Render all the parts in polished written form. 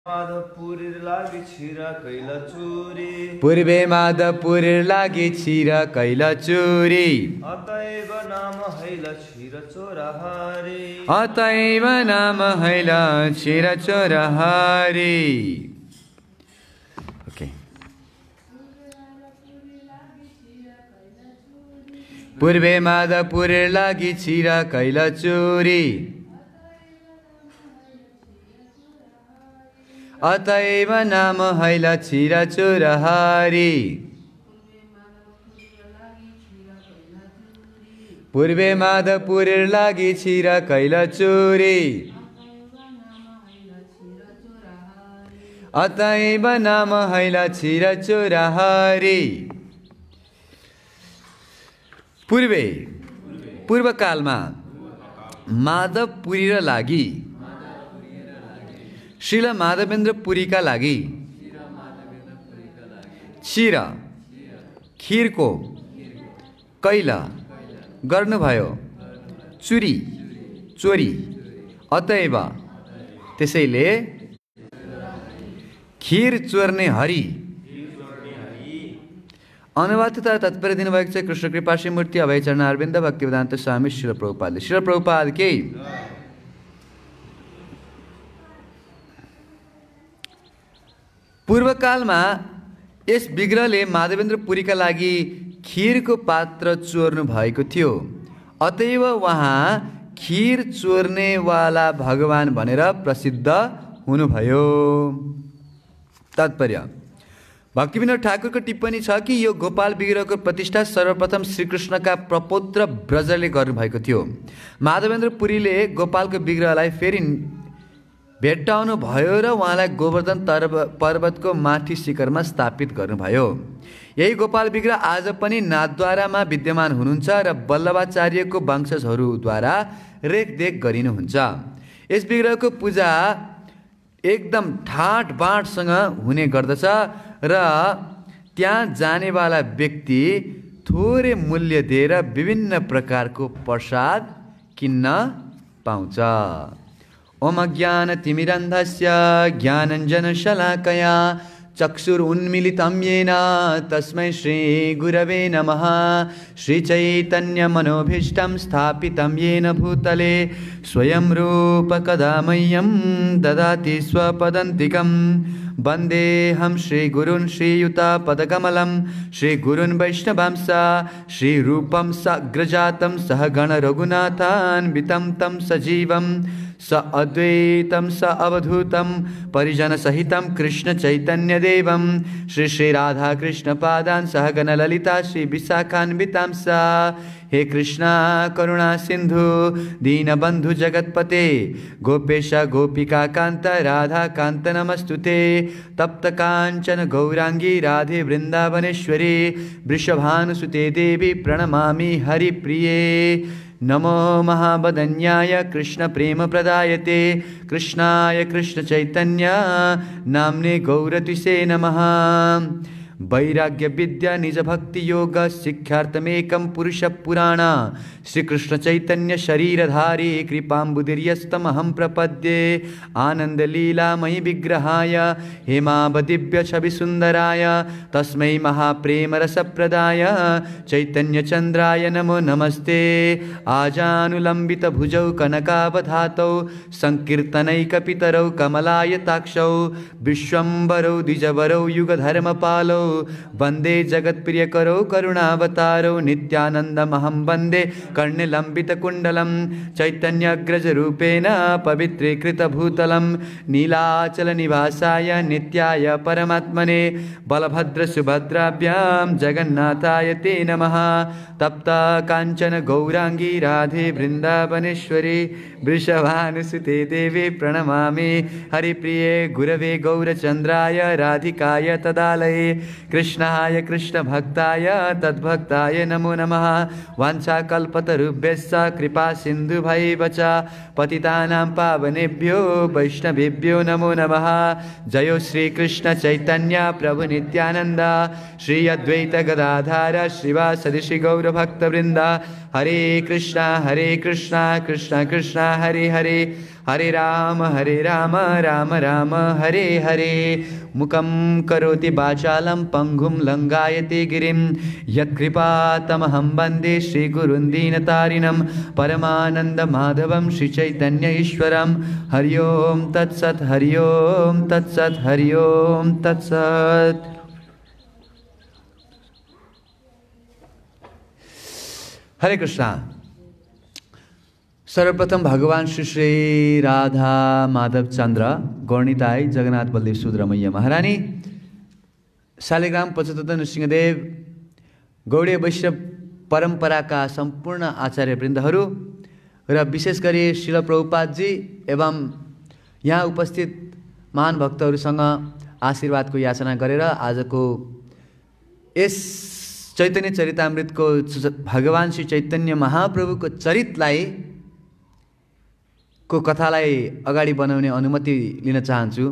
माधवपुरीर लागि छिरा कैला चोरी पूर्वे माधवपुरीर लागि छिरा कैला चोरी अतएव नाम हैला छिरा चोराहारी अतएव नाम हैला छिरा चोराहारी। ओके पूर्वे माधवपुरीर लागि छिरा कैला चोरी अतएव नाम हैला छिरा चोराहारी। पूर्वे माधवपुरीर लागि छिरा कैला चोरी अतएव नाम हैला छिरा चोराहारी। पूर्वे पूर्वकालमा माधवपुरी र लागि श्रील माधवेन्द्र पुरीका लागि छिरा खीरको कैला गर्नुभयो चोरी चोरी अतएव त्यसैले खीर चोर्ने हरि। अनुवाद तथा तात्पर्य दिनुभएको छ कृष्ण कृपाशी मूर्ति अभय चरण अरविन्द भक्तिवेदान्त स्वामी श्रील प्रभुपादले। श्रील प्रभुपाद के पूर्वकालमा यस विग्रहले माधवेन्द्र पुरीका लागि खीरको पात्र चोर्नु भएको थियो। अतएव उहाँ खीर चोर्नेवाला भगवान भनेर प्रसिद्ध हुनुभयो। तात्पर्य भक्तिविनोद ठाकुरको टिप्पणी छ कि यो गोपाल विग्रहको प्रतिष्ठा सर्वप्रथम श्रीकृष्णका प्रपौत्र ब्रजले गर्नुभएको थियो। माधवेन्द्र पुरीले गोपालको विग्रहलाई फेरि भेट्टाउनु भयो र उहाँलाई गोवर्धन पर्वतको माथि शिखरमा स्थापित गर्नुभयो। यही गोपाल विग्रह आज पनि नाथद्वारामा विद्यमान हुनुहुन्छ र वल्लभाचार्यको वंशजहरूद्वारा रेखदेख गरिनुहुन्छ। यस विग्रहको पूजा एकदम ठाट बाँटसँग हुने गर्दछ र त्यहाँ जानेवाला व्यक्ति थोरै मूल्य दिएर विभिन्न प्रकारको प्रसाद किन्न पाउँछ। ओम ज्ञानतिमिरन्धस्य ज्ञानञ्जनशलाकया चक्षुरुन्मीलितं येन तस्मै श्रीगुरवे नमः। श्रीचैतन्यमनोभीष्टं स्थापितं येन भूतले स्वयं रूप कदा मह्यं ददाति स्वपदान्तिकं। वन्देऽहं श्रीगुरून् श्रीयुतापदकमलं श्रीगुरून् वैष्णवांश्च श्रीरूपं साग्रजातं सहगण रघुनाथान्वितं तं सजीवं स अद्वैतं स अवधूतं परिजनसहितं कृष्णचैतन्यदेवं श्री श्रीराधाकृष्णपादान् सहगण ललिता श्रीविशाखान्वितांश्च। हे कृष्णा करुणा सिन्धु दीनबन्धु जगत्पते गोपेश गोपिका कान्त राधा कान्त नमस्तुते। तप्त काञ्चन गौरांगी राधे वृन्दावनेश्वरी वृषभानुसुते देवी प्रणमामि हरिप्रिये। नमो महावदन्याय कृष्ण प्रेम प्रदायते कृष्णाय कृष्ण चैतन्य नाम्ने गौरतिसे नमः। वैराग्य विद्या निज भक्ति योग शिक्षार्थमेकं पुरुष पुराण श्रीकृष्ण चैतन्य शरीरधारी कृपाम्बुदिर्यस्तमहं प्रपद्ये। आनंद लीलामयि विग्रहाय हेमावदिव्य छवि सुंदराय तस्मै महाप्रेम रसप्रदाय चैतन्य चंद्राय नमो नमस्ते। आजानुलंबित भुजौ कनकावधातौ संकीर्तनैकपितरौ कमलायताक्षौ विश्वम्भरौ द्विजवरौ युगधर्मपालौ वंदे जगत्प्रिय करो करुणावतारो। नित्यानंदमहं वंदे कर्णलंबितकुंडलं चैतन्यग्रज रूपेण पवित्रीकृत भूतलं। नीलाचल निवासाय नित्याय परमात्मने बलभद्र सुभद्राभ्यां जगन्नाथाय ते नमः। तप्त कांचन गौरांगी राधे वृंदावनेश्वरी वृषभानुसुते देवी प्रणमामि हरिप्रिये। गुरवे गौरचंद्राय राधिकाय तदालये कृष्णाय कृष्ण भक्ताय तद्भक्ताय नमो नमः। वाञ्छाकल्पतरुभ्यश्च कृपा सिन्धुभैव च पतितानां पावनेभ्यो वैष्णवेभ्यो नमो नमः। जयो श्री कृष्ण चैतन्य प्रभु नित्यानंद श्री अद्वैत गदाधर श्रीवासदि श्री गौरभक्तवृंद। हरे कृष्णा कृष्णा कृष्णा हरे हरे हरे राम राम राम हरे हरे मुखं करोति वाचालं पंगुं लंघयते गिरिं यत्कृपातमहं वन्दे श्रीगुरुं दीनतारिणं परमानन्दमाधवं श्रीचैतन्य ईश्वरं हरि ओम तत्सत् हरि ओम तत्सत् हरि ओम तत्सत्। हरे कृष्णा। सर्वप्रथम भगवान श्री श्री राधा माधव चंद्र गौरनिताई जगन्नाथ बलदेव सुब्रमण्य महारानी शालिग्राम पचतत्व नृसिंहदेव गौडीय वैष्णव परम्पराका सम्पूर्ण आचार्यवृन्दहरू र विशेष गरी श्रील प्रभुपाद जी एवं यहाँ उपस्थित महान भक्तहरूसँग आशीर्वादको याचना गरेर आजको यस चैतन्य चरितामृतको भगवान श्री चैतन्य महाप्रभुको चरितलाई को कथालाई अगाडि बनाउने अनुमति लिन चाहन्छु।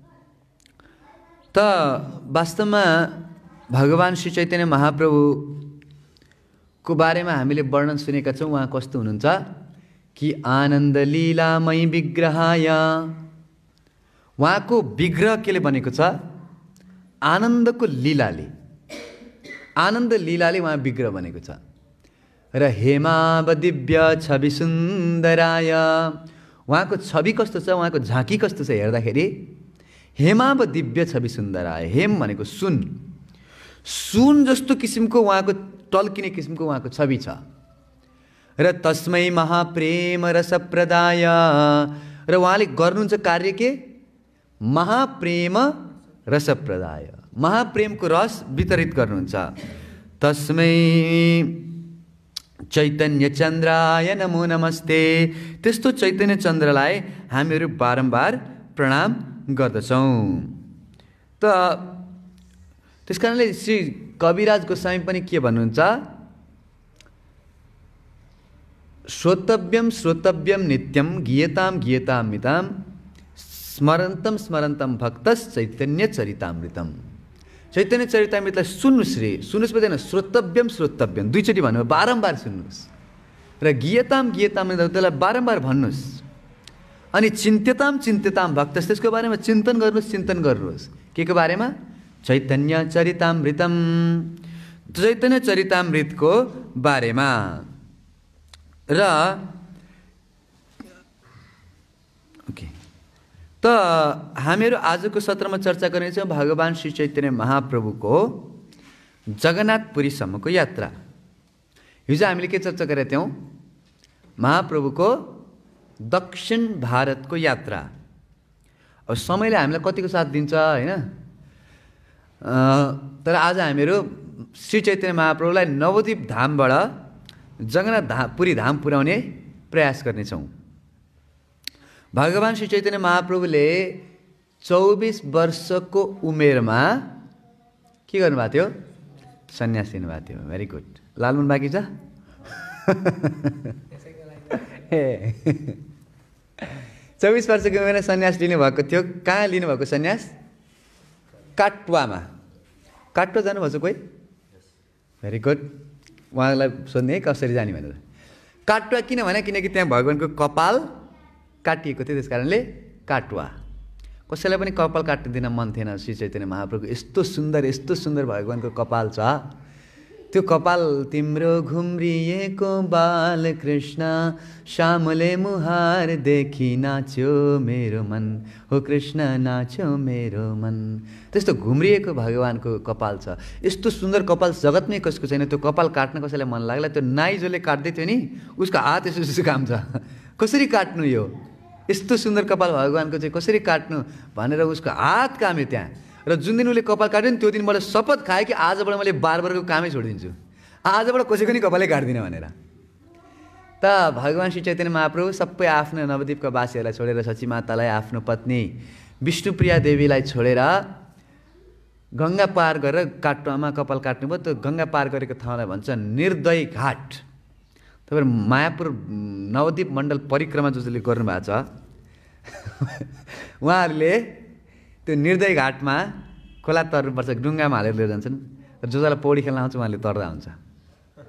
त वास्तवमा भगवान श्री चैतन्य महाप्रभु को बारेमा हामीले वर्णन सुनेका छौँ। उहाँ कस्तो हुनुहुन्छ कि आनन्द लीलामय विग्रहाय, उहाँको विग्रह केले बनेको छ? आनन्दको लीलाले, आनन्द लीलाले उहाँ विग्रह बनेको छ। र हेमाव दिव्य छवि सुन्दराय, उहाँको छवि कस्तो छ, उहाँको झाँकी कस्तो छ हेर्दाखेरि? हेमाव दिव्य छवि सुन्दराय, हेम भनेको सुन, सुन जस्तो किसिमको उहाँको टल्किने किसिमको उहाँको छवि छ। र तस्मै महाप्रेम रसप्रदाय, र उहाँले गर्नुहुन्छ कार्य के? महाप्रेम रसप्रदाय, महाप्रेमको रस वितरित गर्नुहुन्छ। तस्मै चैतन्य चन्द्राय नमो नमस्ते, त्यस्तो चैतन्य चन्द्रलाई हामीहरू बारम्बार प्रणाम गर्दछौँ। त त्यसकारणले श्री कविराज गोस्वामी पनि के भन्नुहुन्छ? श्रोतव्यम श्रोतव्यम नित्यम गीयताम गीयताम मिताम स्मरन्तम स्मरन्तम भक्तस् चैतन्य चरितामृतम। चैतन्य चरितामृतलाई सुन्नुहोस् रे, सुन्नुहोस् पर्दैन, श्रोतव्यम श्रोतव्यम दुईचोटि भन्नु, बारम्बार सुन्नुहोस्। र गीयताम गीयताम त्यसलाई बारम्बार भन्नुहोस्। अनि चिन्त्यताम चिन्त्यताम भक्तस्, त्यसको बारेमा चिन्तन गर्नुहोस्, चिन्तन गर्नुहोस्। के को बारेमा? चैतन्य चरितामृतम, चैतन्य चरितामृतको बारेमा। र त हामीहरू आजको सत्रमा चर्चा गर्नेछौँ भगवान श्री चैतन्य महाप्रभुको जगन्नाथपुरीसम्मको यात्रा। हिजो हामीले के चर्चा गरेका थियौँ? महाप्रभुको दक्षिण भारतको यात्रा। अब समयले हामीलाई कतिको साथ दिन्छ होइन, तर आज हामीहरू श्री चैतन्य महाप्रभुलाई नवद्वीप धामबाट जगन्नाथपुरी धाम पुर्याउने प्रयास गर्नेछौँ। भगवान श्री चैतन्य महाप्रभुले 24 वर्षको उमेरमा के गर्नुभएको थियो? सन्यास लिनुभएको थियो। Very good. लालमुन बाँकी छ? 24 वर्षको उमेरमा सन्यास लिनुभएको थियो। कहाँ लिनुभएको सन्यास? काटुवामा। काटुवा जानुभएको छ कोही? Very good. उहाँलाई सोध्ने है कसरी जाने भनेर। काटुवा किन भने? किनकि त्यहाँ भगवानको कपाल काटिएको थियो, त्यस कारणले काटुवा। कसैलाई पनि कपाल काट्न दिन मन थिएन। श्री चैतन्य महाप्रभुको यस्तो सुन्दर भगवानको कपाल छ। त्यो कपाल तिम्रो घुम्रिएको बाल कृष्ण श्यामले मुहार देखि नाच्यो मेरो मन, हो कृष्ण नाच्यो मेरो मन। त्यस्तो घुम्रिएको भगवानको कपाल छ। यस्तो सुन्दर कपाल जगतमै कसको छैन। त्यो कपाल काट्न कसैलाई मन लाग्ला, त्यो नाई जसले काट्दै थियो नि उसको हात यसो काम छ। कसरी काट्नु यो यस्तो सुन्दर कपाल भगवानको चाहिँ कसरी काट्नु भनेर उसको हात काम्यो त्यहाँ। र जुन दिन उसले कपाल काट्यो नि त्यो दिन मैले शपथ खाएँ कि आजबाट मैले बारबारको कामै छोडिदिन्छु, आजबाट कसैको नि कपालै काट्दिनँ भनेर। त भगवान श्री चैतन्य महाप्रभु सबै आफ्नो नवद्वीपका वासीहरूलाई छोडेर सचीमातालाई, आफ्नो पत्नी विष्णुप्रिया देवीलाई छोडेर गङ्गा पार गरेर काटुवामा कपाल काट्नुभयो। त्यो गङ्गा पार गरेको ठाउँलाई भन्छ निर्दय घाट। तपाईँहरू मायापुर नवद्वीप मण्डल परिक्रमा जसले गर्नुभएको छ उहाँहरूले त्यो निर्दय घाटमा खोला तर्नुपर्छ, डुङ्गामा हालेर लिएर जान्छन्। र जसलाई पौडी खेल्न आउँछ उहाँले तर्दा हुन्छ।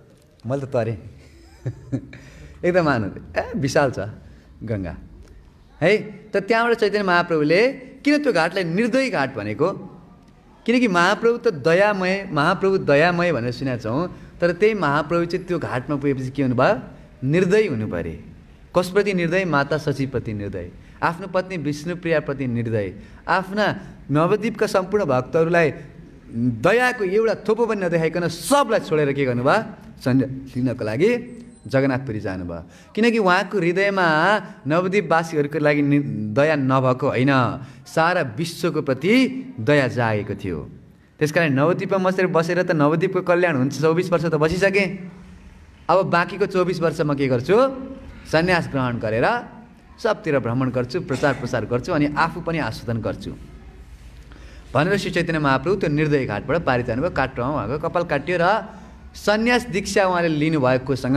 मैले त तरेँ एकदम आनन्द। विशाल छ गङ्गा। है। तर त्यहाँबाट चैतन्य महाप्रभुले किन त्यो घाटलाई निर्दयी घाट भनेको? किनकि महाप्रभु त दयामय, महाप्रभु दयामय भनेर सुनेका छौँ। तर त्यही महाप्रभु चाहिँ त्यो घाटमा पुगेपछि के हुनुभयो? निर्दयी हुनु परे। कसप्रति निर्दय? माता शचीप्रति निर्दय, आफ्नो पत्नी विष्णुप्रियाप्रति निर्दय, आफ्ना नवद्वीपका सम्पूर्ण भक्तहरूलाई दयाको एउटा थोपो पनि नदेखाइकन सबलाई छोडेर के गर्नुभयो? सन्यास लिनको लागि जगन्नाथपुरी जानुभयो। किनकि उहाँको हृदयमा नवद्वीपवासीहरूको लागि दया नभएको होइन, सारा विश्वको प्रति दया जागेको थियो। त्यसकारण नवद्वीपमा बसेर त नवद्वीपको कल्याण हुन्छ। 24 वर्ष त बसिसकेँ, अब बाँकीको 24 वर्ष म के गर्छु? सन्यास ग्रहण गरेर सबतिर भ्रमण गर्छु, प्रचार प्रसार गर्छु अनि आफू पनि आस्वादन गर्छु भनेर श्री चैतन्य महाप्रभु त्यो निर्दय घाटबाट पारित जानुभयो। काठमाडौँमा उहाँको कपाल काटियो र सन्यास दीक्षा उहाँले लिनुभएकोसँग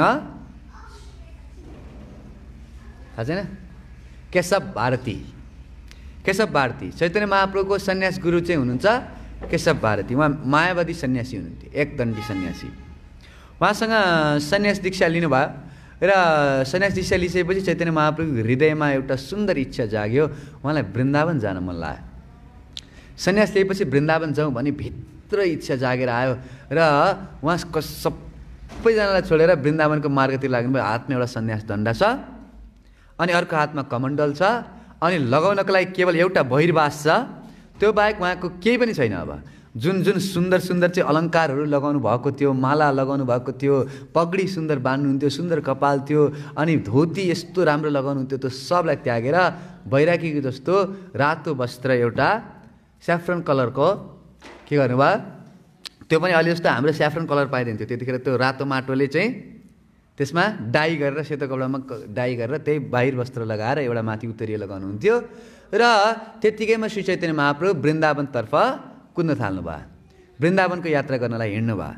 थाहा छैन? केशव भारती, केशव भारती चैतन्य महाप्रभुको सन्यास गुरु चाहिँ हुनुहुन्छ केशव भारती। उहाँ मायावादी सन्यासी हुनुहुन्थ्यो, एकदण्डी सन्यासी। उहाँसँग सन्यास दीक्षा लिनुभयो र सन्यास दीक्षा लिइसकेपछि चैतन्य महाप्रभुको हृदयमा एउटा सुन्दर इच्छा जाग्यो, उहाँलाई वृन्दावन जान मन लाग्यो। सन्यास लिएपछि वृन्दावन जाउँ भन्ने भित्र इच्छा जागेर आयो र उहाँ सबैजनालाई छोडेर वृन्दावनको मार्गतिर लाग्नुभयो। हातमा एउटा सन्यास दण्डा छ अनि अर्को हातमा कमण्डल छ अनि लगाउनको लागि केवल एउटा बहिर्वास छ, त्यो बाहेक उहाँको केही पनि छैन। अब जुन जुन सुन्दर सुन्दर चाहिँ अलङ्कारहरू लगाउनु भएको थियो, माला लगाउनु भएको थियो, पगडी सुन्दर बान्नुहुन्थ्यो, सुन्दर कपाल थियो अनि धोती यस्तो राम्रो लगाउनुहुन्थ्यो, त्यो सबलाई त्यागेर बैरागीको जस्तो रातो वस्त्र एउटा स्याफ्रन कलरको के गर्नुभयो? त्यो पनि अलि जस्तो हाम्रो स्याफ्रन कलर पाइदिन्थ्यो त्यतिखेर। त्यो रातो माटोले चाहिँ त्यसमा डाई गरेर, सेतो कपडामा डाई गरेर त्यही बाहिर वस्त्र लगाएर एउटा माथि उत्तरीय लगाउनुहुन्थ्यो र त्यत्तिकैमा श्री चैतन्य महाप्रभु वृन्दावनतर्फ कुद्न थाल्नुभयो, वृन्दावनको यात्रा गर्नलाई हिँड्नुभयो।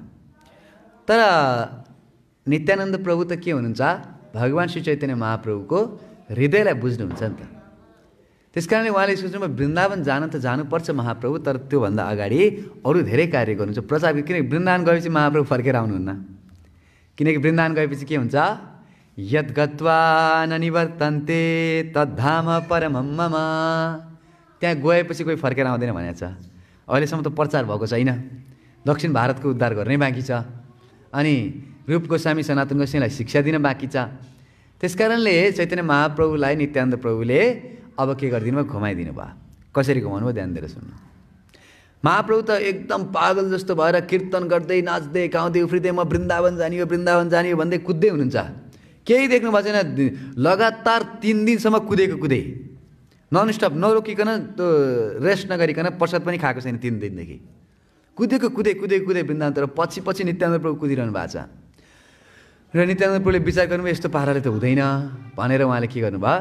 तर नित्यानन्द प्रभु त के हुनुहुन्छ? भगवान् श्री चैतन्य महाप्रभुको हृदयलाई बुझ्नुहुन्छ नि त। त्यस कारणले उहाँले सोच्नुभयो वृन्दावन जान त जानुपर्छ महाप्रभु, तर त्योभन्दा अगाडि अरू धेरै कार्य गर्नुहुन्छ, प्रचार। किनकि वृन्दावन गएपछि महाप्रभु फर्केर आउनुहुन्न। किनकि वृन्दावन गएपछि के हुन्छ? यद् गत्वा न निवर्तन्ते तद्धाम परमं मम। त्यहाँ गएपछि कोही फर्केर आउँदैन भनेको छ। अहिलेसम्म त प्रचार भएको छैन, दक्षिण भारतको उद्धार गर्नै बाँकी छ अनि रूप गोस्वामी सनातन गोस्वामीलाई शिक्षा दिन बाँकी छ। त्यसकारणले चैतन्य महाप्रभुलाई नित्यानन्द प्रभुले अब के गरिदिनु भयो? घुमाइदिनु भयो। कसरी घुमाउनु भयो? ध्यान दिएर सुन्नु। महाप्रभु त एकदम पागल जस्तो भएर कीर्तन गर्दै नाच्दै गाउँदै उफ्रिँदै म वृन्दावन जाने हो, वृन्दावन जाने हो भन्दै कुद्दै हुनुहुन्छ। केही देख्नु भएको छैन, लगातार 3 दिनसम्म कुदै ननस्टप, नरोकिकन, त्यो रेस्ट नगरिकन, प्रसाद पनि खाएको छैन 3 दिनदेखि। कुदै वृन्दावन। तर पछि नित्यानन्द प्रभु कुदिरहनु भएको छ र नित्यानन्द प्रभुले विचार गर्नुभयो यस्तो पाराले त हुँदैन भनेर उहाँले के गर्नुभयो?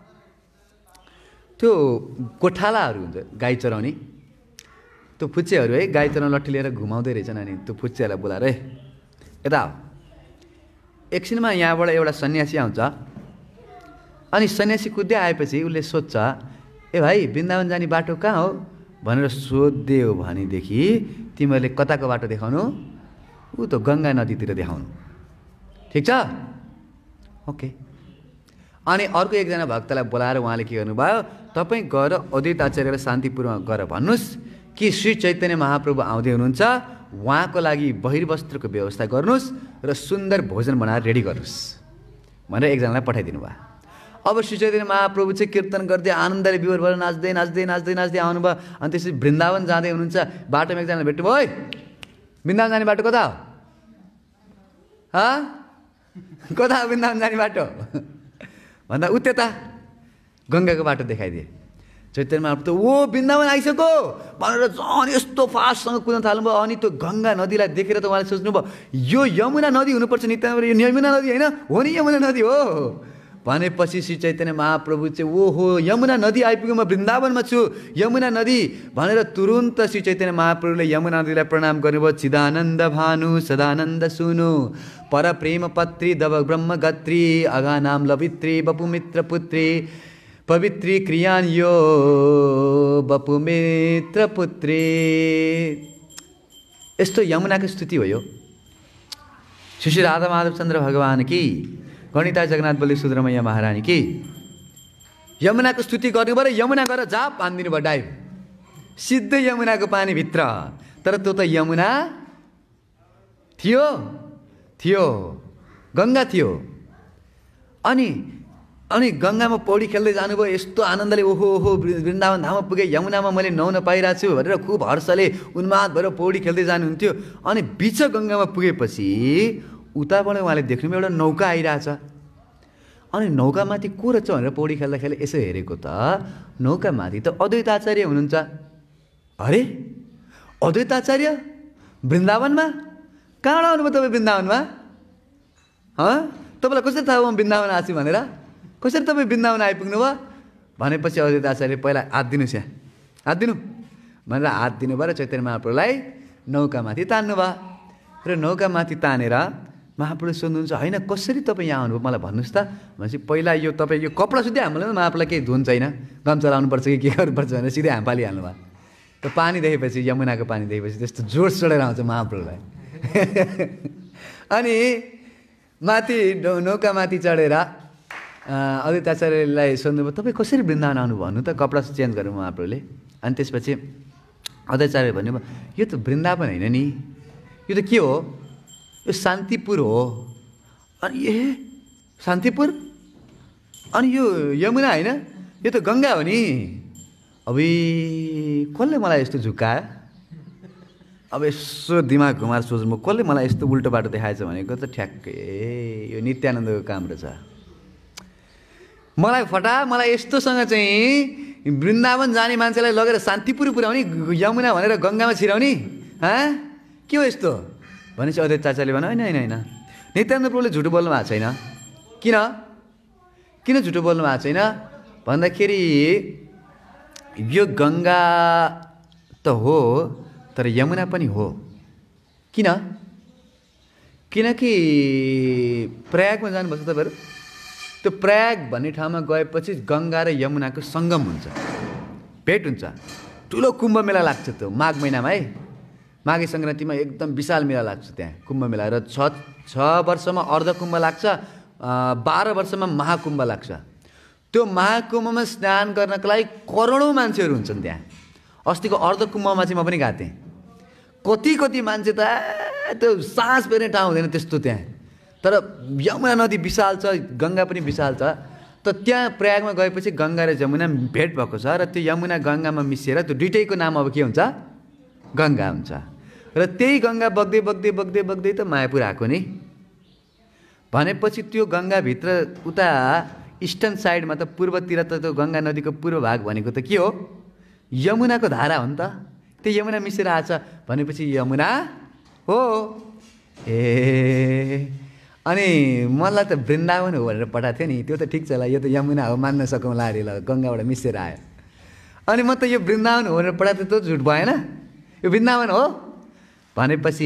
त्यो गोठालाहरू हुन्छ गाई चराउने, त्यो फुच्चेहरू है, गाई चराउन लट्ठी लिएर घुमाउँदै रहेछन्। अनि त्यो फुच्चेहरूलाई बोलाएर यता एकछिनमा यहाँबाट एउटा सन्यासी आउँछ अनि सन्यासी कुद्दै आएपछि उसले सोध्छ, ए भाइ वृन्दावन जाने बाटो कहाँ हो भनेर सोध्यो भनेदेखि तिमीहरूले कताको बाटो देखाउनु? ऊ त गङ्गा नदीतिर देखाउनु। ठिक छ, ओके। अनि अर्को एकजना भक्तलाई बोलाएर उहाँले के गर्नुभयो? तपाईँ गएर अद्वैत आचार्यलाई शान्तिपूर्वक गएर भन्नुहोस् कि श्री चैतन्य महाप्रभु आउँदै हुनुहुन्छ, उहाँको लागि बहिर्वस्त्रको व्यवस्था गर्नुहोस् र सुन्दर भोजन बनाएर रेडी गर्नुहोस् भनेर एकजनालाई पठाइदिनु भयो। अब श्री चैतन्य महाप्रभु चाहिँ कीर्तन गर्दै आनन्दले विभोर भएर नाच्दै आउनुभयो। अनि त्यसपछि वृन्दावन जाँदै हुनुहुन्छ, बाटोमा एकजनाले भेट्नुभयो, ओइ वृन्दावन जाने बाटो कता हो? कता हो वृन्दावन जाने बाटो भन्दा उ त्यता गङ्गाको बाटो देखाइदिए। चैतन्य महाप्रभु त ओ वृन्दावन आइसक्यो भनेर झन् यस्तो फास्टसँग कुद्न थाल्नुभयो। अनि त्यो गङ्गा नदीलाई देखेर त उहाँले सोच्नुभयो यो यमुना नदी हुनुपर्छ, नित्यानन्द यो यमुना नदी होइन हो नि, यमुना नदी हो भनेपछि श्री चैतन्य महाप्रभु चाहिँ ओहो यमुना नदी आइपुग्यो, म वृन्दावनमा छु, यमुना नदी भनेर तुरुन्त श्री चैतन्य महाप्रभुले यमुना नदीलाई प्रणाम गर्नुभयो। चिदानन्द भानु सदानन्द सुनु पर प्रेम पत्री दव ब्रह्म गत्री अघा नाम लवित्री बपुमित्र पुत्री पवित्री क्रियान यो बपुमित्र पुत्री। यस्तो यमुनाको स्तुति हो यो। श्री राधा माधव चन्द्र भगवान की, गणिता जगन्नाथ बलि सुब्रमण्य महारानी की। यमुनाको स्तुति गर्नु पऱ्यो, यमुना गएर जाप हानिदिनु भयो डाइभ, सिधै यमुनाको पानीभित्र। तर त्यो त यमुना थियो, गङ्गा थियो। अनि गङ्गामा पौडी खेल्दै जानुभयो, यस्तो आनन्दले ओहो ओहो वृन्दावन धाममा पुगे, यमुनामा मैले नुहाउन पाइरहेको छु भनेर खुब हर्षले उन्माद भएर पौडी खेल्दै जानुहुन्थ्यो। अनि बिच गङ्गामा पुगेपछि उताबाट उहाँले देख्नुभयो एउटा नौका आइरहेछ। अनि नौकामाथि को रहेछ भनेर पौडी खेल्दाखेरि यसो हेरेको त नौकामाथि त अद्वैत आचार्य हुनुहुन्छ। अरे अद्वैत आचार्य वृन्दावनमा? कहाँबाट आउनुभयो तपाईँ वृन्दावनमा? तपाईँलाई कसरी थाहा म वृन्दावन आएको छु भनेर? कसरी तपाईँ वृन्दावन आइपुग्नु भयो भनेपछि अद्वैत आचार्य पहिला हात दिनुहोस्, यहाँ हात दिनु भनेर हात दिनुभयो र चैतन्य महाप्रभुलाई नौकामाथि तान्नु भयो। र नौकामाथि तानेर महाप्रभुले सोध्नुहुन्छ, होइन कसरी तपाईँ यहाँ आउनुभयो मलाई भन्नुहोस् त भनेपछि पहिला यो तपाईँ यो कपडा सुत्दै हामीलाई महाप्रभुलाई केही धुन छैन, गम्छा लाउनुपर्छ कि के गर्नुपर्छ भनेर सिधै हामी पालिहाल्नु भयो। त्यो पानी देखेपछि, यमुनाको पानी देखेपछि त्यस्तो जोड चढेर आउँछ महाप्रभुलाई। अनि माथि नौकामाथि चढेर अद्वैत आचार्यलाई सोध्नुभयो, तपाईँ कसरी वृन्दावन आउनु भन्नु त, कपडा चेन्ज गर्नु महाप्रभुले। अनि त्यसपछि अद्वैत आचार्य भन्नुभयो, यो त वृन्दावन होइन नि, यो त के हो, यो शान्तिपुर हो। अनि शान्तिपुर? अनि यो यमुना होइन, यो त गङ्गा हो नि। अबे कसले मलाई यस्तो झुक्कायो? अब यसो दिमाग घुमाएर सोच्नु, कसले मलाई यस्तो उल्टो बाटो देखाएछ भनेको त ठ्याक्कै यो नित्यानन्दको काम रहेछ। मलाई यस्तोसँग चाहिँ वृन्दावन जाने मान्छेलाई लगेर शान्तिपुर पुर्याउने, यमुना भनेर गङ्गामा छिराउने, के हो यस्तो भनेपछि अद्वैत आचार्यले भन्यो, होइन नित्यानन्द प्रभुले झुटो बोल्नु भएको छैन। किन झुटो बोल्नु भएको छैन भन्दाखेरि यो गङ्गा त हो तर यमुना पनि हो। किनकि प्रयागमा जानुभएको छ तपाईँहरू, त्यो प्रयाग भन्ने ठाउँमा गएपछि गङ्गा र यमुनाको सङ्गम हुन्छ, भेट हुन्छ। ठुलो कुम्भ मेला लाग्छ त्यो माघ महिनामा है, माघे सङ्क्रान्तिमा एकदम विशाल मेला लाग्छ त्यहाँ कुम्भ मेला। र 6 वर्षमा अर्ध कुम्भ लाग्छ, 12 वर्षमा महाकुम्भ लाग्छ। त्यो महाकुम्भमा स्नान गर्नको लागि करोडौँ मान्छेहरू हुन्छन् त्यहाँ। अस्तिको अर्ध कुम्भमा चाहिँ म पनि गएको थिएँ। कति मान्छे त त्यो सास फेर्ने ठाउँ हुँदैन त्यस्तो त्यहाँ। तर यमुना नदी विशाल छ, गङ्गा पनि विशाल छ। त त्यहाँ प्रयागमा गएपछि गङ्गा र यमुना भेट भएको छ र त्यो यमुना गङ्गामा मिसिएर त्यो दुइटैको नाम अब के हुन्छ, गङ्गा हुन्छ। र त्यही गङ्गा बग्दै त मायापुर आएको नि। भनेपछि त्यो गङ्गाभित्र उता इस्टर्न साइडमा त पूर्वतिर त त्यो गङ्गा नदीको पूर्व भाग भनेको त के हो, यमुनाको धारा हो नि त। त्यो यमुना मिसेर आएछ भनेपछि यमुना हो। अनि मलाई त वृन्दावन हो भनेर पठाएको थियो नि, त्यो त ठिक छ ल, यो त यमुना हो मान्न सकौँला अरे, ल गङ्गाबाट मिसेर आयो। अनि म त यो वृन्दावन हो भनेर पठाएको थियो, त्यो झुट भएन, यो वृन्दावन हो भनेपछि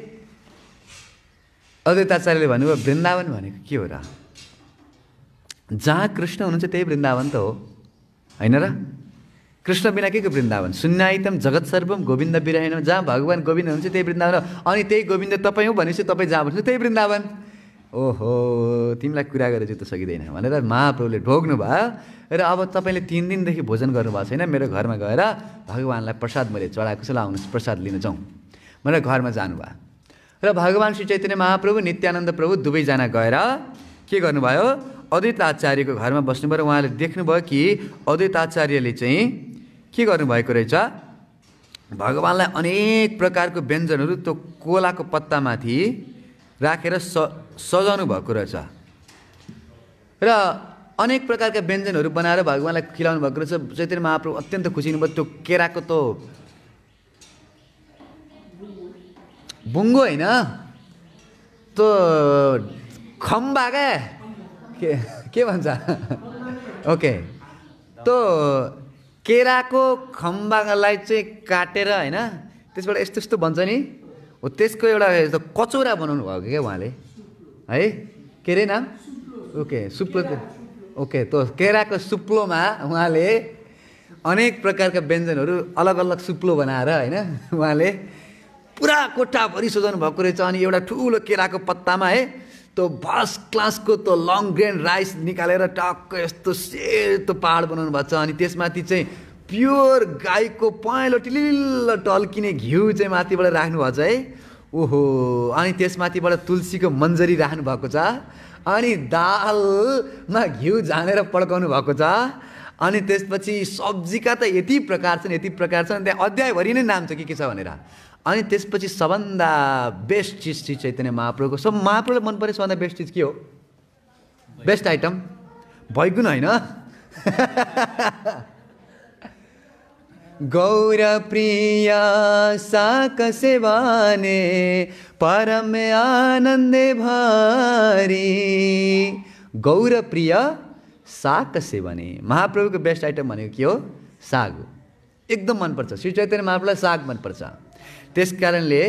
अद्वैत आचार्यले भन्नुभयो वृन्दावन भनेको के हो र? जहाँ कृष्ण हुनुहुन्छ त्यही वृन्दावन त हो, होइन र? कृष्ण बिना के वृन्दावन? शून्यायतम जगत सर्वम गोविन्द विरहिणम, जहाँ भगवान् गोविन्द हुनुहुन्छ त्यही वृन्दावन हो। अनि त्यही गोविन्द तपाईँ हो भनेपछि तपाईँ जहाँ भन्नुहुन्छ त्यही वृन्दावन। ओहो, तिमीलाई कुरा गरेर त सकिँदैन भनेर महाप्रभुले ढोग्नु भयो। र अब तपाईँले 3 दिनदेखि भोजन गर्नुभएको छैन, मेरो घरमा गएर भगवान्लाई प्रसाद मैले चढाएको छु, ल आउनुहोस् प्रसाद लिन जाउँ भनेर घरमा जानुभयो। र भगवान् श्री चैतन्य महाप्रभु, नित्यानन्द प्रभु दुवैजना गएर के गर्नुभयो, अद्वैत आचार्यको घरमा बस्नुभयो। उहाँले देख्नुभयो कि अद्वैत आचार्यले चाहिँ के गर्नुभएको रहेछ, भगवान्लाई अनेक प्रकारको व्यञ्जनहरू त्यो कोलाको पत्तामाथि राखेर सजाउनु भएको रहेछ। र अनेक प्रकारका व्यञ्जनहरू बनाएर भगवान्लाई खिलाउनु भएको रहेछ। चैतन्य महाप्रभु अत्यन्त खुसी हुनुभयो। त्यो केराको त बुङ्गो होइन, त्यो खम्बा के भन्छ ओके, त्यो केराको खम्बालाई चाहिँ काटेर होइन, त्यसबाट यस्तो बन्छ नि, हो त्यसको एउटा कचौरा बनाउनु भएको क्या उहाँले है। के अरे नाम? ओके सुप्लो। ओके, त्यो केराको सुप्लोमा उहाँले अनेक प्रकारका व्यञ्जनहरू अलग अलग सुप्लो बनाएर होइन उहाँले पुरा कोठाभरि सजाउनु भएको रहेछ। अनि एउटा ठुलो केराको पत्तामा है यस्तो फर्स्ट क्लासको त्यो लङ ग्रेन राइस निकालेर टक्क यस्तो सेतो पहाड बनाउनु भएको छ। अनि त्यसमाथि चाहिँ प्योर गाईको पहेँलो टिलिल्ल टल्किने घिउ चाहिँ माथिबाट राख्नुभएको छ है। ओहो, अनि त्यसमाथिबाट तुलसीको मन्जरी राख्नु भएको छ। अनि दालमा घिउ झानेर पड्काउनु भएको छ। अनि त्यसपछि सब्जीका त यति प्रकार छन् त्यहाँ अध्यायभरि नै नाम छ के छ भनेर। अनि त्यसपछि सबभन्दा बेस्ट चिज श्री चैतन्य महाप्रभुको महाप्रभुलाई मन परे सबभन्दा बेस्ट चिज के हो? बेस्ट आइटम भइगुन होइन गौर प्रिय साक सेवाने परम आनन्दे भारी। गौर प्रिय साग सेवने महाप्रभुको बेस्ट आइटम भनेको के हो? साग हो। एकदम मनपर्छ श्री चैतन्य महाप्रभुलाई साग मनपर्छ। त्यस कारणले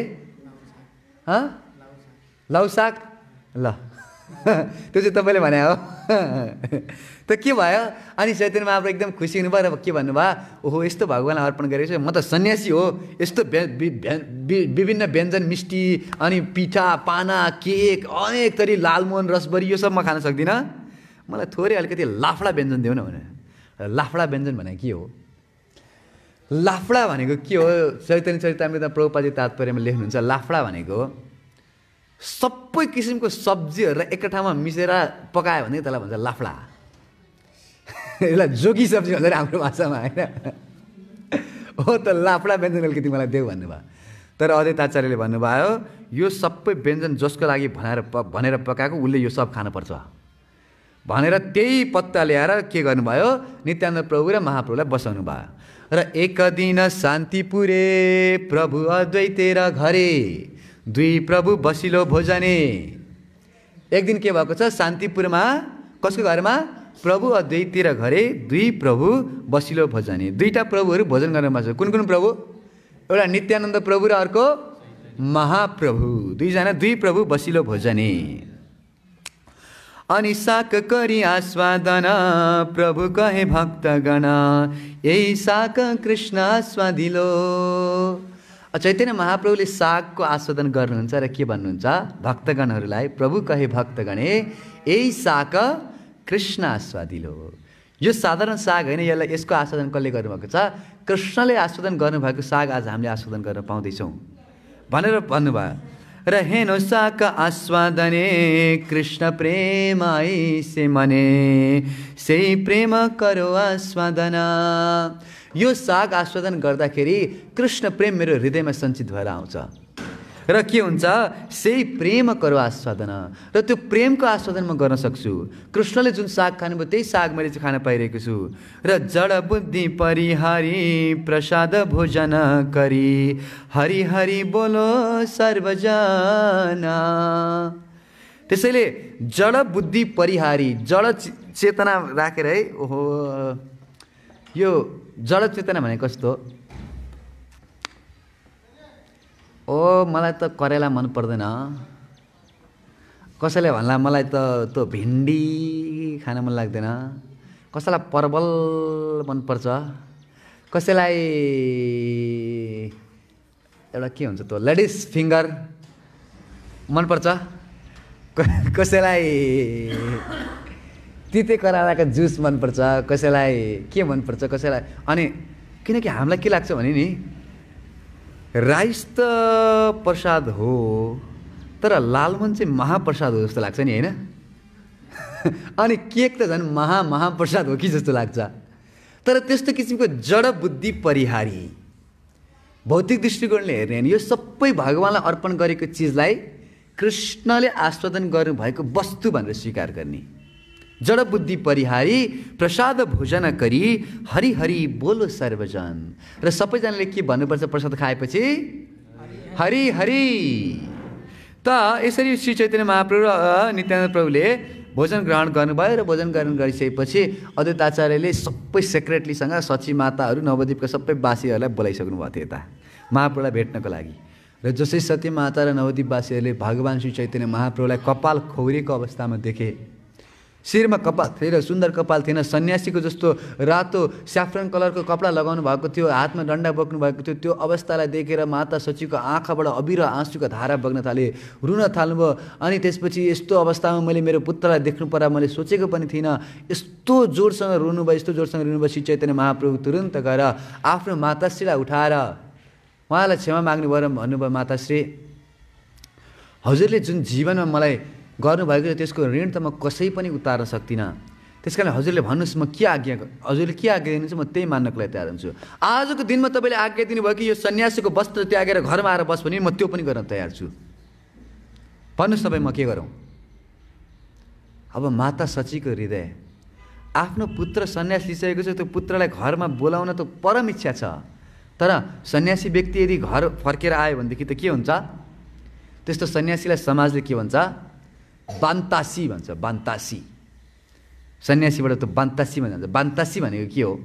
लाउ साग ल त्यो चाहिँ तपाईँले भने हो त के भयो? अनि चैतन्य महाप्रभु एकदम खुसी हुनुभयो र के भन्नुभयो? ओहो, यस्तो भगवान्लाई अर्पण गरेको छु, म त सन्यासी हो, यस्तो विभिन्न व्यञ्जन मिष्टी अनि पिठा पाना केक अनेक थरी लालमोहन रसबरी यो सब म खान सक्दिनँ, मलाई थोरै अलिकति लाफडा व्यञ्जन देऊ न भने। लाफडा व्यञ्जन भनेको के हो? लाफडा भनेको के हो? चैतन्य चरितामृतमा प्रभुपादजी तात्पर्यमा लेख्नुहुन्छ, लाफडा भनेको सबै किसिमको सब्जीहरूलाई एकै ठाउँमा मिसेर पकायो भने त्यसलाई भन्छ लाफडा। यसलाई जोगी सब्जी भन्छ हाम्रो भाषामा होइन। हो त लाफडा व्यञ्जन अलिकति मलाई देऊ भन्नुभयो। तर अद्वैत आचार्यले भन्नुभयो यो सबै व्यञ्जन जसको लागि भनेर पकाएको उसले यो सब खानुपर्छ भनेर त्यही पत्ता ल्याएर के गर्नुभयो? नित्यानन्द प्रभु र महाप्रभुलाई बसाउनु भयो। र एक दिन शान्तिपुरे प्रभु अद्वैतेर घरे दुई प्रभु बसिलो भोजने। एक दिन के भएको छ? शान्तिपुरमा कसको घरमा? प्रभु अद्वैतेर घरे दुई प्रभु बसिलो भोजने। दुईटा प्रभुहरू भोजन गर्नुभएको छ। कुन कुन प्रभु? एउटा नित्यानन्द प्रभु र अर्को महाप्रभु। दुई प्रभु बसिलो भोजने। अनि साक करी आस्वादन प्रभु कहे भक्तगण यही साक कृष्ण आस्वादिलो। चैतन्य महाप्रभुले सागको आस्वादन गर्नुहुन्छ र के भन्नुहुन्छ? भक्तगणहरूलाई प्रभु कहे भक्तगणे यही साक कृष्ण आस्वादिलो। यो साधारण साग होइन, यसको आस्वादन कसले गर्नुभएको छ? कृष्णले आस्वादन गर्नुभएको साग आज हामीले आस्वादन गर्न पाउँदैछौँ भनेर भन्नुभयो। र हेनो साक आस्वादने कृष्ण प्रेम ऐसे मने सेही प्रेम करो आस्वादन। यो साग आस्वादन गर्दाखेरि कृष्ण प्रेम मेरो हृदयमा सञ्चित भएर आउँछ र के हुन्छ? सेही प्रेम करो आस्वादन। र त्यो प्रेमको आस्वादन म गर्न सक्छु। कृष्णले जुन साग खानुभयो त्यही साग मैले चाहिँ खान पाइरहेको छु। र जड बुद्धि परिहारी प्रसाद भोजन करी हरि हरि बोलो सर्वजना। त्यसैले जड बुद्धि परिहारी, जड चेतना राखेर है। ओहो, यो जड चेतना भने कस्तो? ओ मलाई त करेला मन पर्दैन, कसैले भन्ला मलाई त त्यो भिन्डी खान मन लाग्दैन, कसैलाई परवल मनपर्छ, कसैलाई एउटा के हुन्छ त्यो लेडिज फिङ्गर मनपर्छ, कसैलाई तिते करालाको जुस मनपर्छ, कसैलाई के मनपर्छ, कसैलाई। अनि किनकि हामीलाई के लाग्छ भने नि राइस त प्रसाद हो तर लालमोहन चाहिँ महाप्रसाद हो जस्तो लाग्छ नि, होइन? अनि केक त झन् महाप्रसाद हो कि जस्तो लाग्छ। तर त्यस्तो किसिमको जड बुद्धि परिहारी भौतिक दृष्टिकोणले हेर्ने हो भने यो सबै भगवान्लाई अर्पण गरेको चिजलाई कृष्णले आस्वादन गर्नुभएको वस्तु भनेर स्वीकार गर्ने। जड बुद्धि परिहारी प्रसाद भोजन करी हरि हरि बोलो सर्वजन। र सबैजनाले के भन्नुपर्छ प्रसाद खाएपछि? हरि हरि। त यसरी श्री चैतन्य महाप्रभु र नित्यानन्द प्रभुले भोजन ग्रहण गर्नुभयो र भोजन ग्रहण गरिसकेपछि अद्वैत आचार्यले सबै सेक्रेटलीसँग सची माताहरू नवद्वीपका सबै वासीहरूलाई बोलाइसक्नु भएको थियो यता महाप्रभुलाई भेट्नको लागि। र जसै सती माता र नवद्वीपवासीहरूले भगवान् श्री चैतन्य महाप्रभुलाई कपाल खौरेको अवस्थामा देखे शिरमा कपाल थिएन, सुन्दर कपाल थिएन, सन्यासीको जस्तो रातो स्याफ्रन कलरको कपडा लगाउनु भएको थियो, हातमा डन्डा बोक्नु भएको थियो। त्यो अवस्थालाई देखेर माता सचीको आँखाबाट अबिर आँसुका धारा बग्न थाले, रुन थाल्नुभयो। अनि त्यसपछि यस्तो अवस्थामा मैले मेरो पुत्रलाई देख्नु पर्दा मैले सोचेको पनि थिइनँ। यस्तो जोडसँग रुनुभयो, यस्तो जोडसँग रुनुभयो। श्री चैतन्य महाप्रभु तुरुन्त गएर आफ्नो माताश्रीलाई उठाएर उहाँलाई क्षमा माग्नुभयो र भन्नुभयो, माताश्री हजुरले जुन जीवनमा मलाई गर्नुभएको छ त्यसको ऋण त म कसै पनि उतार्न सक्दिनँ। त्यस कारण हजुरले भन्नुहोस् म के आज्ञा, हजुरले के आज्ञा दिनुहुन्छ म त्यही मान्नको लागि तयार हुन्छु। आजको दिनमा तपाईँले आज्ञा दिनुभयो कि यो सन्यासीको वस्त्र त्यागेर घरमा आएर बस भने म त्यो पनि गर्न तयार छु। भन्नुहोस् तपाईँ म के गरौँ? अब माता सचीको हृदय, आफ्नो पुत्र सन्यास लिइसकेको छ, त्यो पुत्रलाई घरमा बोलाउन त परम इच्छा छ। तर सन्यासी व्यक्ति यदि घर फर्केर आयो भनेदेखि त के हुन्छ? त्यस्तो सन्यासीलाई समाजले के भन्छ? बान्तासी भन्छ। बान्तासी, सन्यासीबाट त बान्तासी भन्छ। बान्तासी भनेको के हो?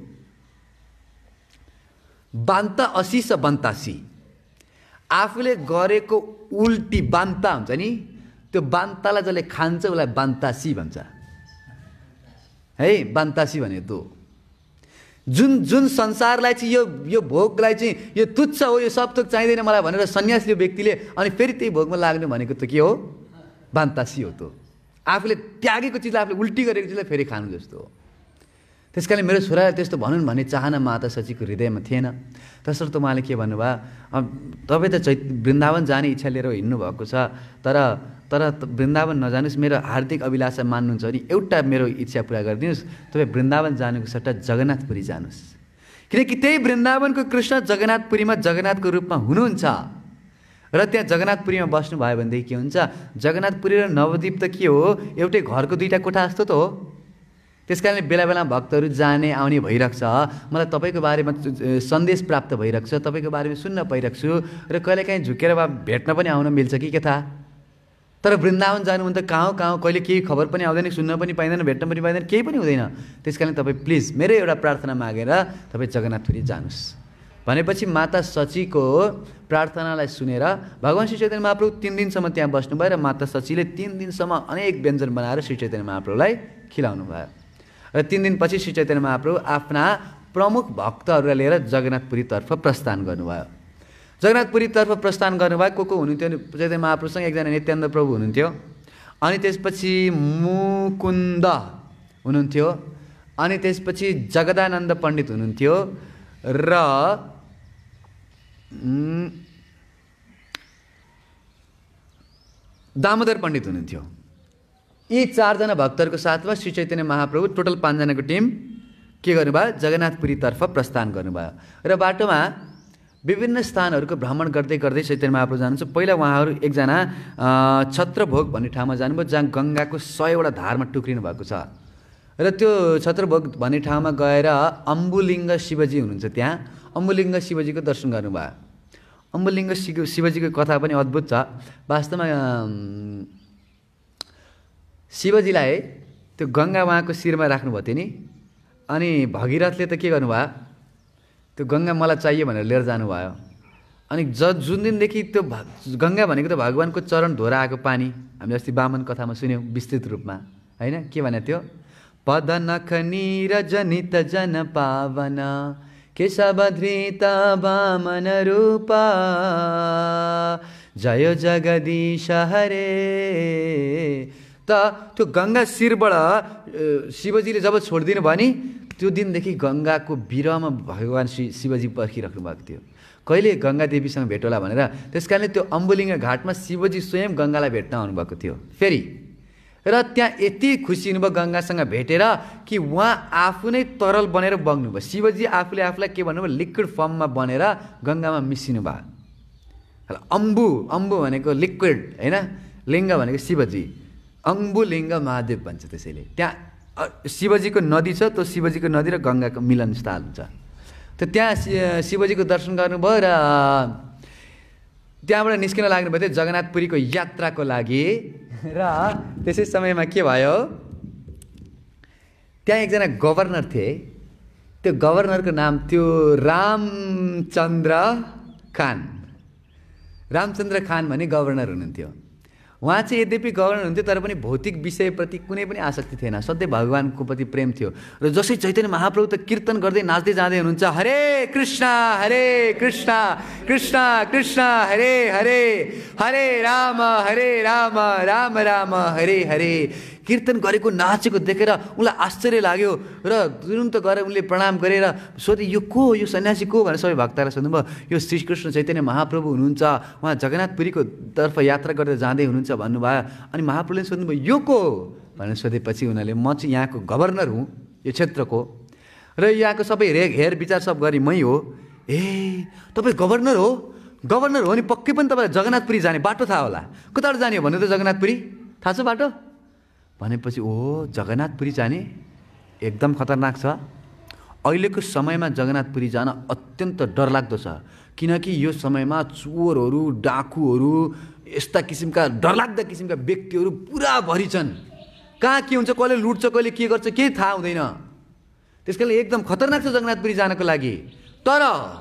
बान्ता असी स बान्तासी, आफूले गरेको उल्टी बान्ता हुन्छ नि, त्यो बान्तालाई जसले खान्छ उसलाई बान्तासी भन्छ है। बान्तासी भनेको त्यो जुन संसारलाई चाहिँ यो भोगलाई चाहिँ यो तुच्छ हो, यो सब थोक चाहिँदैन मलाई भनेर सन्यास लियो व्यक्तिले, अनि फेरि त्यही भोगमा लाग्नु भनेको त के हो? बान्तासी हो। त्यो आफूले त्यागेको चिजलाई, आफूले उल्टी गरेको चिजलाई फेरि खानु जस्तो हो। त्यस कारण मेरो छोरालाई त्यस्तो भनुन् भन्ने चाहना माता सचीको हृदयमा थिएन। तसर्थ उहाँले के भन्नुभयो, तपाईँ त वृन्दावन जाने इच्छा लिएर हिँड्नु भएको छ, तर वृन्दावन नजानुहोस्, मेरो हार्दिक अभिलाषा मान्नुहुन्छ भने एउटा मेरो इच्छा पुरा गरिदिनुहोस्, तपाईँ वृन्दावन जानुको सट्टा जगन्नाथपुरी जानुहोस्। किनकि त्यही वृन्दावनको कृष्ण जगन्नाथपुरीमा जगन्नाथको रूपमा हुनुहुन्छ र त्यहाँ जगन्नाथपुरीमा बस्नुभयो भनेदेखि के हुन्छ? जगन्नाथपुरी र नवद्वीप त के हो? एउटै घरको दुईवटा कोठा जस्तो त हो। त्यस कारणले बेला बेला भक्तहरू जाने आउने भइरहेको छ। मलाई तपाईँको बारेमा सन्देश प्राप्त भइरहेको छ, तपाईँको बारेमा सुन्न पाइरहेको छु र कहिलेकाहीँ झुकेर भए भेट्न पनि आउन मिल्छ कि के थाहा। तर वृन्दावन जानु भने त कहाँ कहिले केही खबर पनि आउँदैन, सुन्न पनि पाइँदैन, भेट्न पनि पाइँदैन, केही पनि हुँदैन। त्यस कारण तपाईँ प्लिज मेरो एउटा प्रार्थना मागेर तपाईँ जगन्नाथपुरी जानुहोस् भनेपछि माता सचीको प्रार्थनालाई सुनेर भगवान् श्री चैतन्य महाप्रभु 3 दिनसम्म त्यहाँ बस्नुभयो र माता सचीले 3 दिनसम्म अनेक व्यञ्जन बनाएर श्री चैतन्य महाप्रभुलाई खिलाउनु भयो। र 3 दिनपछि श्री चैतन्य महाप्रभु आफ्ना प्रमुख भक्तहरूलाई लिएर जगन्नाथपुरीतर्फ प्रस्थान गर्नुभयो। जगन्नाथपुरीतर्फ प्रस्थान गर्नुभयो को हुनुहुन्थ्यो? चैतन्य महाप्रभुसँग एकजना नित्यानन्द प्रभु हुनुहुन्थ्यो, अनि त्यसपछि मुकुन्द हुनुहुन्थ्यो, अनि त्यसपछि जगदानन्द पण्डित हुनुहुन्थ्यो र दामोदर पण्डित हुनुहुन्थ्यो। यी 4 जना भक्तहरूको साथमा श्री चैतन्य महाप्रभु टोटल 5 जनाको टिम के गर्नुभयो? जगन्नाथपुरीतर्फ प्रस्थान गर्नुभयो र बाटोमा विभिन्न स्थानहरूको भ्रमण गर्दै गर्दै चैतन्य महाप्रभु जानुहुन्छ। पहिला उहाँहरू एकजना छत्रभोग भन्ने ठाउँमा जानुभयो जहाँ गङ्गाको 100वटा धारमा टुक्रिनु भएको छ र त्यो छत्रभोग भन्ने ठाउँमा गएर अम्बुलिङ्ग शिवजी हुनुहुन्छ, त्यहाँ अम्बुलिङ्ग शिवजीको दर्शन गर्नुभयो। अम्बुलिङ्ग शिवजीको कथा पनि अद्भुत छ। वास्तवमा शिवजीलाई त्यो गङ्गा उहाँको शिरमा राख्नुभएको थियो नि, अनि भगीरथले त के गर्नुभयो? त्यो गङ्गा मलाई चाहियो भनेर लिएर जानुभयो। अनि जुन दिनदेखि त्यो गङ्गा भनेको त भगवान्को चरण धोरा आएको पानी, हामीले अस्ति वामन कथामा सुन्यौँ विस्तृत रूपमा, होइन? के भने थियो? पद नख नीरजनित जन पावन केशवधृत वामन रूपा जय जगदीश हरे। त त्यो गङ्गा शिरबाट शिवजीले जब छोडिदिनु भयो नि, त्यो दिनदेखि गङ्गाको बिरहमा भगवान् शिवजी पर्खिराख्नु भएको थियो, कहिले गङ्गा देवीसँग भेट होला भनेर। त्यस कारणले त्यो अम्बुलिङ्ग घाटमा शिवजी स्वयं गङ्गालाई भेट्न आउनुभएको थियो फेरि, र त्यहाँ यति खुसी हुनुभयो गङ्गासँग भेटेर कि उहाँ आफू नै तरल बनेर बग्नुभयो। शिवजी आफूले आफूलाई के भन्नुभयो? लिक्विड फर्ममा बनेर गङ्गामा मिसिनु भयो। अम्बु भनेको लिक्विड होइन, लिङ्ग भनेको शिवजी, अम्बुलिङ्ग महादेव भन्छ। त्यसैले त्यहाँ शिवजीको नदी छ, त्यो शिवजीको नदी र गङ्गाको मिलन स्थल हुन्छ। त त्यहाँ शिवजीको दर्शन गर्नुभयो र त्यहाँबाट निस्किन लाग्नुभयो थियो जगन्नाथपुरीको यात्राको लागि। र त्यसै समयमा के भयो? त्यहाँ एकजना गभर्नर थिए, त्यो गभर्नरको नाम थियो रामचन्द्र खान। रामचन्द्र खान भन्ने गभर्नर हुनुहुन्थ्यो। उहाँ चाहिँ यद्यपि गभर्नर हुन्थ्यो तर पनि भौतिक विषयप्रति कुनै पनि आसक्ति थिएन, सधैँ भगवानको प्रति प्रेम थियो। र जसै चैतन्य महाप्रभु त कीर्तन गर्दै नाच्दै जाँदै हुनुहुन्छ, हरे कृष्ण कृष्ण कृष्ण हरे हरे, हरे राम राम राम हरे हरे। कीर्तन गरेको नाचेको देखेर उनलाई आश्चर्य लाग्यो र तुरुन्त गएर उनले प्रणाम गरेर सोधे यो को, यो सन्यासी को भनेर सबै भक्तलाई सोध्नुभयो। यो श्रीकृष्ण चैतन्य महाप्रभु हुनुहुन्छ, उहाँ जगन्नाथपुरीको तर्फ यात्रा गरेर जाँदै हुनुहुन्छ भन्नुभयो। अनि महाप्रभुले सोध्नुभयो यो को भनेर सोधेपछि उनीहरूले म चाहिँ यहाँको गभर्नर हुँ यो क्षेत्रको, र यहाँको सबै हेर विचार सब गरी मै हो। ए तपाईँ गभर्नर हो? गभर्नर हो नि पक्कै पनि तपाईँलाई जगन्नाथपुरी जाने बाटो थाहा होला। कताबाट जाने हो भन्नु त जगन्नाथपुरी थाहा छ बाटो भनेपछि, ओ जगन्नाथपुरी जाने एकदम खतरनाक छ। अहिलेको समयमा जगन्नाथपुरी जान अत्यन्त डरलाग्दो छ, किनकि यो समयमा चोरहरू डाकुहरू यस्ता किसिमका डरलाग्दा किसिमका व्यक्तिहरू पुरा भरि छन्। कहाँ के हुन्छ, कसले लुट्छ कहिले के गर्छ केही थाहा हुँदैन। त्यस कारणले एकदम खतरनाक छ जगन्नाथपुरी जानको लागि। तर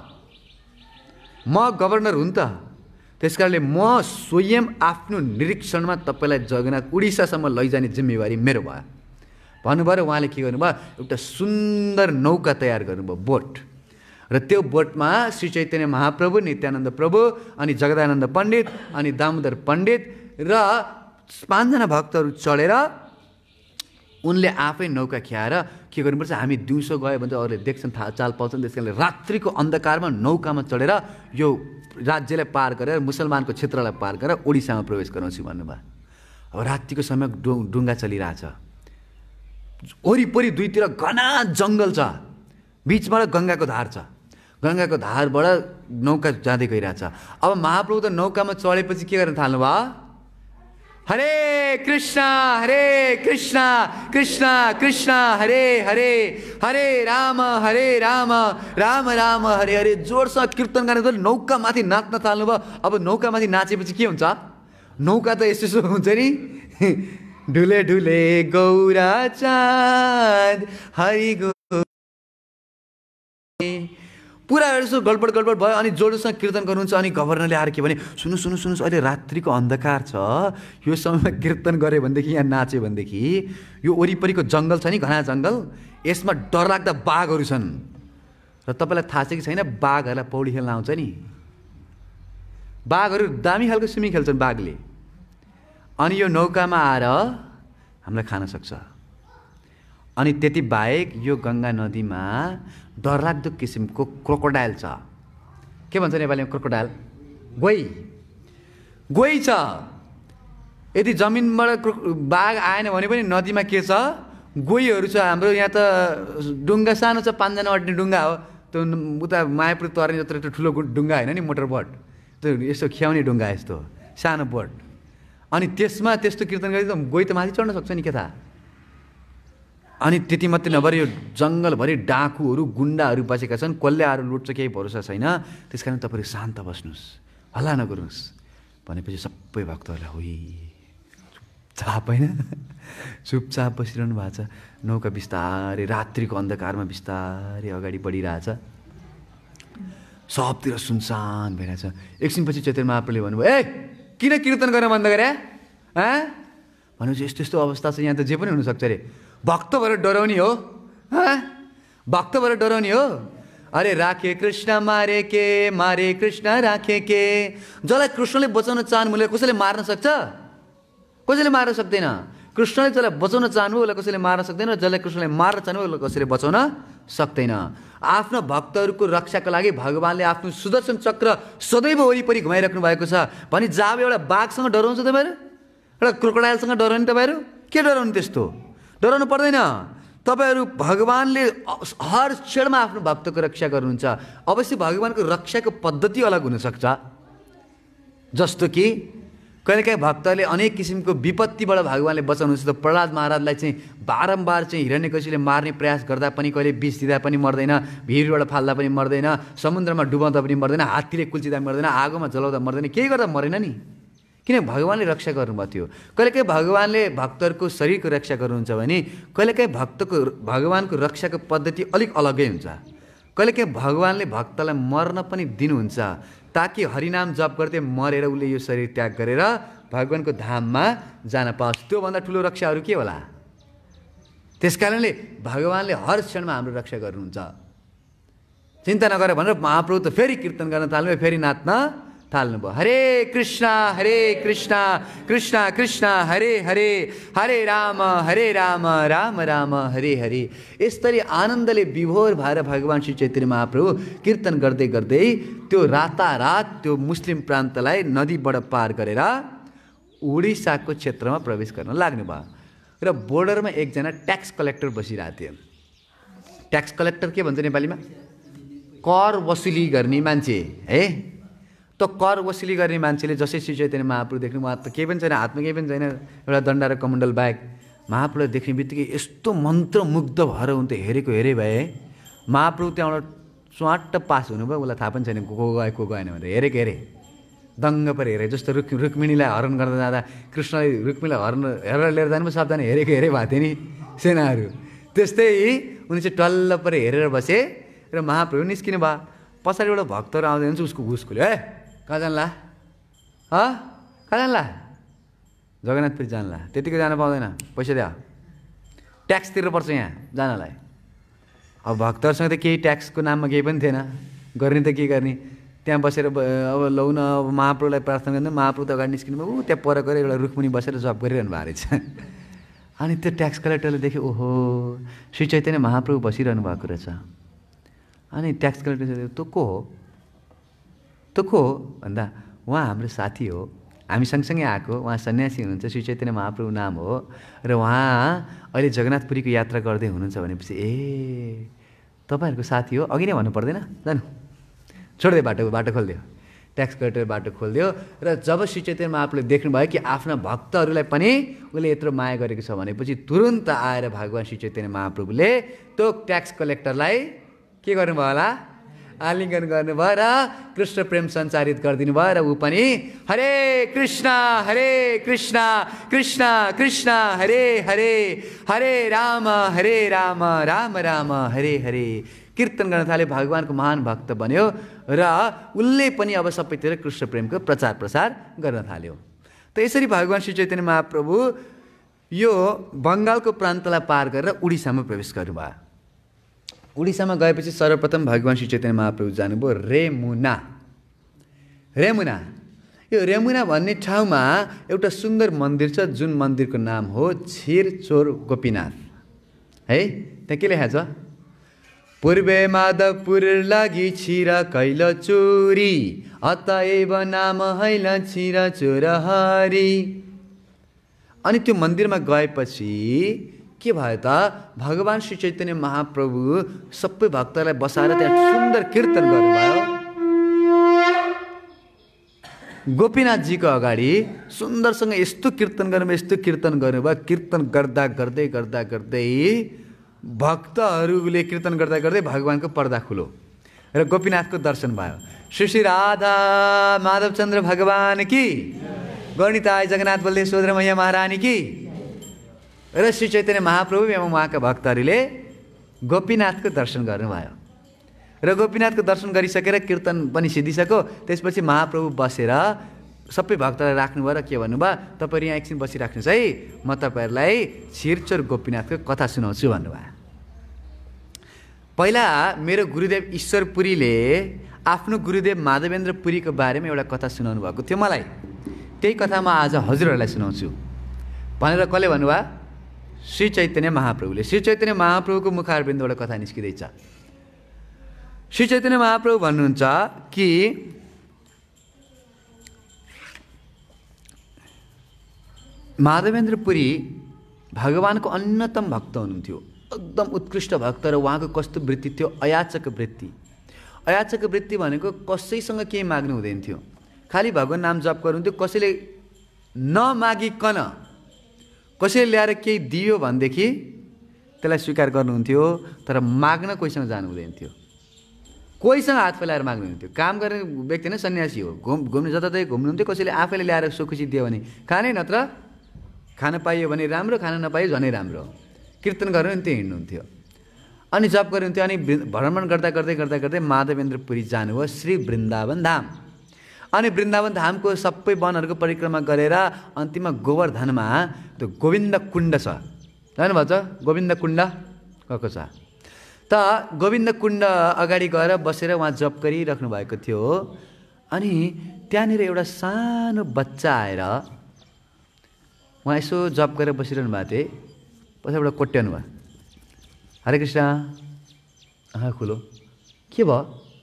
म गभर्नर हुँ नि त, त्यस कारणले म स्वयं आफ्नो निरीक्षणमा तपाईँलाई जगन्नाथ उडिसासम्म लैजाने जिम्मेवारी मेरो भयो भन्नुभयो। र उहाँले के गर्नुभयो, एउटा सुन्दर नौका तयार गर्नुभयो, बोट। र त्यो बोटमा श्री चैतन्य महाप्रभु, नित्यानन्द प्रभु, अनि जगदानन्द पण्डित, अनि दामोदर पण्डित र 5 जना भक्तहरू चढेर उनले आफै नौका खियाएर के गर्नुपर्छ, हामी दिउँसो गयो भने चाहिँ अरूले देख्छन्, थाहा चाल पाउँछन्। त्यस कारणले रात्रिको अन्धकारमा नौकामा चढेर यो राज्यलाई पार गरेर मुसलमानको क्षेत्रलाई पार गरेर ओडिसामा प्रवेश गराउँछु भन्नुभयो। अब रातिको समय डुङ्गा चलिरहेछ, वरिपरि दुईतिर घना जङ्गल छ, बिचबाट गङ्गाको धार छ, गङ्गाको धारबाट नौका जाँदै गइरहेछ। अब महाप्रभु त नौकामा चढेपछि के गर्न थाल्नुभयो, हरे कृष्ण कृष्ण कृष्ण हरे हरे, हरे राम राम राम हरे हरे। जोडसँग कीर्तन गर्ने नौका माथि नाच्न थाल्नुभयो। अब नौका माथि नाचेपछि के हुन्छ, नौका त यसो हुन्छ नि, ढुले ढुले गौरा चाँद हरि गो पुरा यसो गडबड भयो। अनि जोडसँग कीर्तन गर्नुहुन्छ। अनि गभर्नरले आएर के भने, सुन्नुहोस् अहिले रात्रिको अन्धकार छ, यो समयमा कीर्तन गऱ्यो भनेदेखि, यहाँ नाच्यो भनेदेखि यो वरिपरिको जङ्गल छ नि, घना जङ्गल, यसमा डरलाग्दा बाघहरू छन्। र तपाईँलाई थाहा छ कि छैन, बाघहरूलाई पौडी खेल्न आउँछ नि, बाघहरू दामी खालको स्विमिङ खेल्छन् बाघले। अनि यो नौकामा आएर हामीलाई खान सक्छ। अनि त्यति बाहेक यो गङ्गा नदीमा डरलाग्दो किसिमको क्रोकोडाइल छ। के भन्छ नेपालीमा क्रोकोडाइल? गोही छ। यदि जमिनबाट बाघ आएन भने पनि नदीमा के छ, गोहीहरू छ। हाम्रो यहाँ त डुङ्गा सानो छ, 5 जना अट्ने डुङ्गा हो। त्यो उता मायापुर तर्ने जत्रो ठुलो डुङ्गा होइन नि, मोटर बोट, त्यो यसो खियाउने डुङ्गा, यस्तो सानो बोट। अनि त्यसमा त्यस्तो कीर्तन गरी त गोही त माथि चढ्न सक्छ नि, के थाहा। अनि त्यति मात्रै नभएर यो जङ्गलभरि डाकुहरू गुन्डाहरू बसेका छन्, कसले आएर लुट्छ केही भरोसा छैन। त्यस कारण तपाईँहरू शान्त बस्नुहोस्, हल्ला नगर्नुहोस् भनेपछि सबै भक्तहरूलाई होइ चुपचाप, होइन, चुपचाप बसिरहनु भएको छ। नौका बिस्तारै रात्रिको अन्धकारमा बिस्तारै अगाडि बढिरहेछ, सबतिर सुनसान भइरहेछ। एकछिनपछि चैतन्य महाप्रभुले भन्नुभयो, ए किन कीर्तन गर्न बन्द गरे भनेपछि यस्तो अवस्था छ, यहाँ त जे पनि हुनसक्छ अरे। भक्त भएर डराउने हो, भक्त भएर डराउने हो। अरे राखे कृष्ण मारे कृष्ण राखे के। जसलाई कृष्णले बचाउन चाहनु उसलाई कसैले मार्न सक्छ? कसैले मार्न सक्दैन। कृष्णले जसलाई बचाउन चाहनु उसलाई कसैले मार्न सक्दैन, जसलाई कृष्णले मार्न चाहनु उसलाई कसैले बचाउन सक्दैन। आफ्नो भक्तहरूको रक्षाको लागि भगवानले आफ्नो सुदर्शन चक्र सदैव वरिपरि घुमाइराख्नु भएको छ। भने जब एउटा बाघसँग डराउँछ तपाईँहरू, एउटा क्रोकोडाइलसँग डराउने तपाईँहरू, के डराउनु? त्यस्तो डराउनु पर्दैन। तपाईँहरू भगवानले हर क्षणमा आफ्नो भक्तको रक्षा गर्नुहुन्छ। अवश्य भगवानको रक्षाको पद्धति अलग हुनसक्छ। जस्तो कि कहिलेकाहीँ भक्तले अनेक किसिमको विपत्तिबाट भगवानले बचाउनुहुन्छ। त प्रहलाद महाराजलाई चाहिँ बारम्बार चाहिँ हिरण्यकशिपुले मार्ने प्रयास गर्दा पनि कहिले विष दिँदा पनि मर्दैन, भिरबाट फाल्दा पनि मर्दैन, समुद्रमा डुबाउँदा पनि मर्दैन, हात्तीले कुल्चिँदा मर्दैन, आगोमा जलाउँदा मर्दैन, केही गर्दा मरेन नि, किन भगवानले रक्षा गर्नुभएको थियो। कहिलेकाहीँ भगवानले भक्तहरूको शरीरको रक्षा गर्नुहुन्छ भने कहिलेकाहीँ भगवानको रक्षाको पद्धति अलिक अलग्गै हुन्छ। कहिलेकाहीँ भगवानले भक्तलाई मर्न पनि दिनुहुन्छ ताकि हरिनाम जप गर्दै मरेर उसले यो शरीर त्याग गरेर भगवानको धाममा जान पाओस्। त्योभन्दा ठुलो रक्षा अरू के होला? त्यसकारणले भगवानले हर क्षणमा हाम्रो रक्षा गर्नुहुन्छ। चिन्ता नगर भनेर महाप्रभु त फेरि कीर्तन गर्न थाल्नुभयो, फेरि नाच्न थाल्नुभयो। हरे कृष्ण कृष्ण कृष्ण हरे हरे, हरे राम राम राम हरे हरे। यसरी आनन्दले विभोर भएर भगवान श्री चैतन्य महाप्रभु कीर्तन गर्दै गर्दै त्यो रातारात त्यो मुस्लिम प्रान्तलाई नदीबाट पार गरेर उडिसाको क्षेत्रमा प्रवेश गर्न लाग्नुभयो। र बोर्डरमा एकजना ट्याक्स कलेक्टर बसिरहेको थियो। ट्याक्स कलेक्टर के भन्छ नेपालीमा? कर वसुली गर्ने मान्छे है। त कर वसुली गर्ने मान्छेले जसै श्री चैतन्य महाप्रभु देख्नु, उहाँ त केही पनि छैन, हातमा केही पनि छैन, एउटा दण्डा र कमण्डल बाहेक। महाप्रभुलाई देख्ने बित्तिकै यस्तो मन्त्रमुग्ध भएर उन त हेरेको हेरे भए। महाप्रभु त्यहाँबाट स्वाट्ट पास हुनुभयो, उसलाई थाहा पनि छैन को गयो को गएन भनेर। हेरेको हेरे, दङ्ग पर हेरे। जस्तो रुक्मिणीलाई हरण गर्दा जाँदा कृष्णले रुक्मिणीलाई हरण हेरेर लिएर जानु सबजना हेरेको हेरे भएको थियो नि सेनाहरू, त्यस्तै उनी चाहिँ टल्ल पर हेरेर बसे र महाप्रभु निस्किनु भयो। पछाडि एउटा भक्तहरू आउँदै हुन्छ, उसको घुस खोल्यो। ए कहाँ जानला? कहाँ जानला? जगन्नाथपुरी जानला? त्यतिकै जान पाउँदैन, पैसा दियो, ट्याक्स तिर्नुपर्छ यहाँ जानलाई। अब भक्तहरूसँग त केही ट्याक्सको नाममा केही पनि थिएन, गर्ने त के गर्ने। त्यहाँ बसेर अब लौ न, अब महाप्रभुलाई प्रार्थना गर्दा महाप्रभु त अगाडि निस्किनु भयो, त्यहाँ पर गएर एउटा रुखमुनि बसेर जप गरिरहनु भएको रहेछ। अनि त्यो ट्याक्स कलेक्टरले देख्यो, ओहो श्री चैतन्य महाप्रभु बसिरहनु भएको रहेछ। अनि ट्याक्स कलेक्टर तँ को हो? तँ को हो भन्दा उहाँ हाम्रो साथी हो, हामी सँगसँगै आएको, उहाँ सन्यासी हुनुहुन्छ, श्री चैतन्य महाप्रभु नाम हो, र उहाँ अहिले जगन्नाथपुरीको यात्रा गर्दै हुनुहुन्छ भनेपछि ए तपाईँहरूको साथी हो, अघि नै भन्नु पर्दैन, जानु छोड्दै बाटो खोलिदियो। ट्याक्स कलेक्टर बाटो खोलिदियो र जब श्री चैतन्य महाप्रभुले देख्नुभयो कि आफ्ना भक्तहरूलाई पनि उसले यत्रो माया गरेको छ भनेपछि तुरुन्त आएर भगवान श्री चैतन्य महाप्रभुले त्यो ट्याक्स कलेक्टरलाई के गर्नुभयो होला? आलिङ्गन गर्नुभयो र कृष्ण प्रेम सञ्चारित गरिदिनु भयो र ऊ पनि हरे कृष्ण कृष्ण कृष्ण हरे हरे, हरे राम राम राम हरे हरे कीर्तन गर्न थाल्यो। भगवानको महान भक्त बन्यो र उसले पनि अब सबैतिर कृष्ण प्रेमको प्रचार प्रसार गर्न थाल्यो। त यसरी भगवान श्री चैतन्य महाप्रभु यो बङ्गालको प्रान्तलाई पार गरेर उडिसामा प्रवेश गर्नुभयो। उडिसामा गएपछि सर्वप्रथम भगवान श्री चैतन्य महाप्रभु जानुभयो रेमुना। यो रेमुना भन्ने ठाउँमा एउटा सुन्दर मन्दिर छ, जुन मन्दिरको नाम हो छिरचोर गोपीनाथ है। त्यहाँ के लेखा छ? पूर्वे माधवपुर लागि छिरा कैल चोरी, अतएव नाम हैल छिरा चोर हरि। अनि त्यो मन्दिरमा गएपछि के भयो त? भगवान श्री चैतन्य महाप्रभु सबै भक्तलाई बसाएर त्यहाँ सुन्दर कीर्तन गर्नुभयो। गोपीनाथजीको अगाडि सुन्दरसँग यस्तो कीर्तन गर्नुभयो। कीर्तन गर्दा गर्दै भक्तहरूले कीर्तन गर्दा गर्दै भगवानको पर्दा खुलो र गोपीनाथको दर्शन भयो। श्री श्री राधा माधवचन्द्र भगवान की, गणिताय जगन्नाथ बलदेव सुभद्रा मैया महारानी की। र श्री चैतन्य महाप्रभु एवं उहाँका भक्तहरूले गोपीनाथको दर्शन गर्नुभयो र गोपीनाथको दर्शन गरिसकेर कीर्तन पनि सिद्धिसक्यो। त्यसपछि महाप्रभु बसेर सबै भक्तलाई राख्नुभयो र के भन्नुभयो? तपाईँहरू यहाँ एकछिन बसिराख्नुहोस् है, म तपाईँहरूलाई छिरचोर गोपीनाथको कथा सुनाउँछु भन्नुभयो। पहिला मेरो गुरुदेव ईश्वरपुरीले आफ्नो गुरुदेव माधवेन्द्र पुरीको बारेमा एउटा कथा सुनाउनु भएको थियो मलाई। त्यही कथा म आज हजुरहरूलाई सुनाउँछु भनेर कसले भन्नुभयो? श्री चैतन्य महाप्रभुले। श्री चैतन्य महाप्रभुको मुखारबिन्दबाट कथा निस्किँदैछ। श्री चैतन्य महाप्रभु भन्नुहुन्छ कि माधवेन्द्र पुरी भगवानको अन्यतम भक्त हुनुहुन्थ्यो, एकदम उत्कृष्ट भक्त। र उहाँको कस्तो वृत्ति थियो? अयाचक वृत्ति। अयाचक वृत्ति भनेको कसैसँग केही माग्नु हुँदैन थियो, खालि भगवान नाम जप गर्नुहुन्थ्यो। कसैले नमागिकन कसैले ल्याएर केही दियो भनेदेखि त्यसलाई स्वीकार गर्नुहुन्थ्यो, तर माग्न कोहीसँग जानु हुँदैन थियो। कोहीसँग हात फैलाएर माग्नुहुन्थ्यो। काम गर्ने व्यक्ति नै सन्यासी हो, घुम्नु जताततै घुम्नुहुन्थ्यो। कसैले आफैले ल्याएर सोखुसी दियो भने खाने, नत्र खान पाइयो भने राम्रो, खान नपाइयो झनै राम्रो। कीर्तन गरेर नि त्यही हिँड्नुहुन्थ्यो। अनि जप गर्नुहुन्थ्यो। अनि भ्रमण गर्दा गर्दै गर्दा गर्दै माधवेन्द्र पुरी जानुभयो श्री वृन्दावन धाम। अनि वृन्दावन धामको सबै वनहरूको परिक्रमा गरेर अन्तिममा गोवर्धनमा त्यो गोविन्द कुण्ड छ, जानुभएको छ? गोविन्द कुण्ड गएको छ त? गोविन्द कुण्ड अगाडि गएर बसेर उहाँ जप गरिराख्नु भएको थियो। अनि त्यहाँनिर एउटा सानो बच्चा आएर उहाँ यसो जप गरेर बसिरहनु भएको थिए, पछाडिबाट कोट्याउनु भयो। हरे कृष्ण, खुलो, के भयो?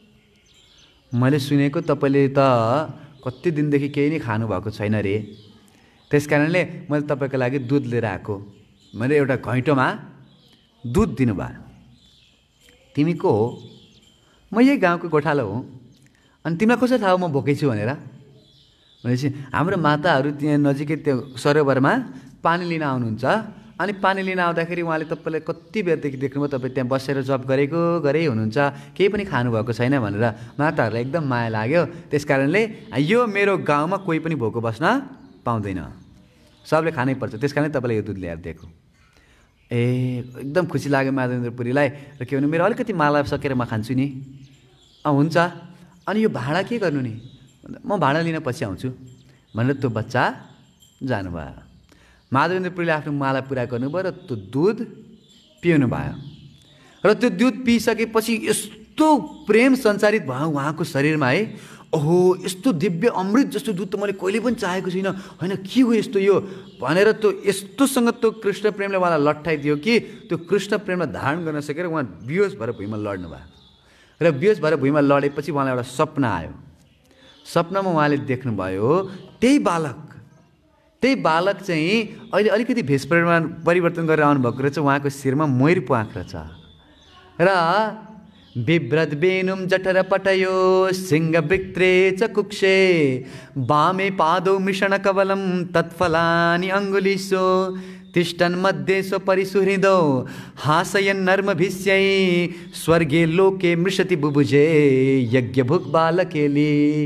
मैले सुनेको तपाईँले त कति दिनदेखि केही नै खानुभएको छैन रे, त्यस कारणले मैले तपाईँको लागि दुध लिएर आएको। मैले एउटा घैँटोमा दुध दिनुभयो। तिमी को हो? म यही गाउँको गोठालो हो। अनि तिमीलाई कसरी थाहा हो म भोकै छु भनेर? भनेपछि हाम्रो माताहरू त्यहाँ नजिकै त्यो सरोवरमा पानी लिन आउनुहुन्छ। अनि पानी लिन आउँदाखेरि उहाँले तपाईँलाई कति बेरदेखि देख्नुभयो, तपाईँ त्यहाँ बसेर जप गरे हुनुहुन्छ, केही पनि खानुभएको छैन भनेर माताहरूलाई एकदम माया लाग्यो। त्यस कारणले यो मेरो गाउँमा कोही पनि भोको बस्न पाउँदैन, सबले खानै पर्छ, त्यस कारणले तपाईँलाई यो दुध ल्याएर दिएको। एकदम खुसी लाग्यो माधवेन्द्र पुरीलाई। र के भन्नु, मेरो अलिकति माला सकेर म खान्छु नि। हुन्छ, अनि यो भाडा के गर्नु नि? म भाडा लिन पछि आउँछु भनेर त्यो बच्चा जानुभयो। माधवेन्द्र पुरीले आफ्नो माला पुरा गर्नुभयो र त्यो दुध पिउनु भयो। र त्यो दुध पिइसकेपछि यस्तो प्रेम सञ्चारित भयो उहाँको शरीरमा है। ओहो, यस्तो दिव्य अमृत जस्तो दुध त मैले कहिले पनि चाहेको छुइनँ, होइन के हो यस्तो यो भनेर त्यो यस्तोसँग त्यो कृष्ण प्रेमले उहाँलाई लट्ठाइदियो कि त्यो कृष्ण प्रेमलाई धारण गर्न सकेर उहाँ बेहोस भएर भुइँमा लड्नु भयो। र बेहोस भएर भुइँमा लडेपछि उहाँलाई एउटा सपना आयो। सपनामा उहाँले देख्नुभयो त्यही बालक चाहिँ अहिले अलिकति भेष परिवर्तन गरेर आउनुभएको रहेछ। उहाँको शिरमा मयूर प्वाँख रहेछ र बिभ्रत बेनुम जठर पटयो सिंह विक्त्रे च कुक्षे वामे पादौ मृषण कवलम तत्फलानि अङ्गुलिसो तिष्ठन् मध्ये स्व परिसुहृदौ हासयन् नर्मभिष्यै स्वर्गे लोके मृषति बुभुजे यज्ञभुक् बालकेली।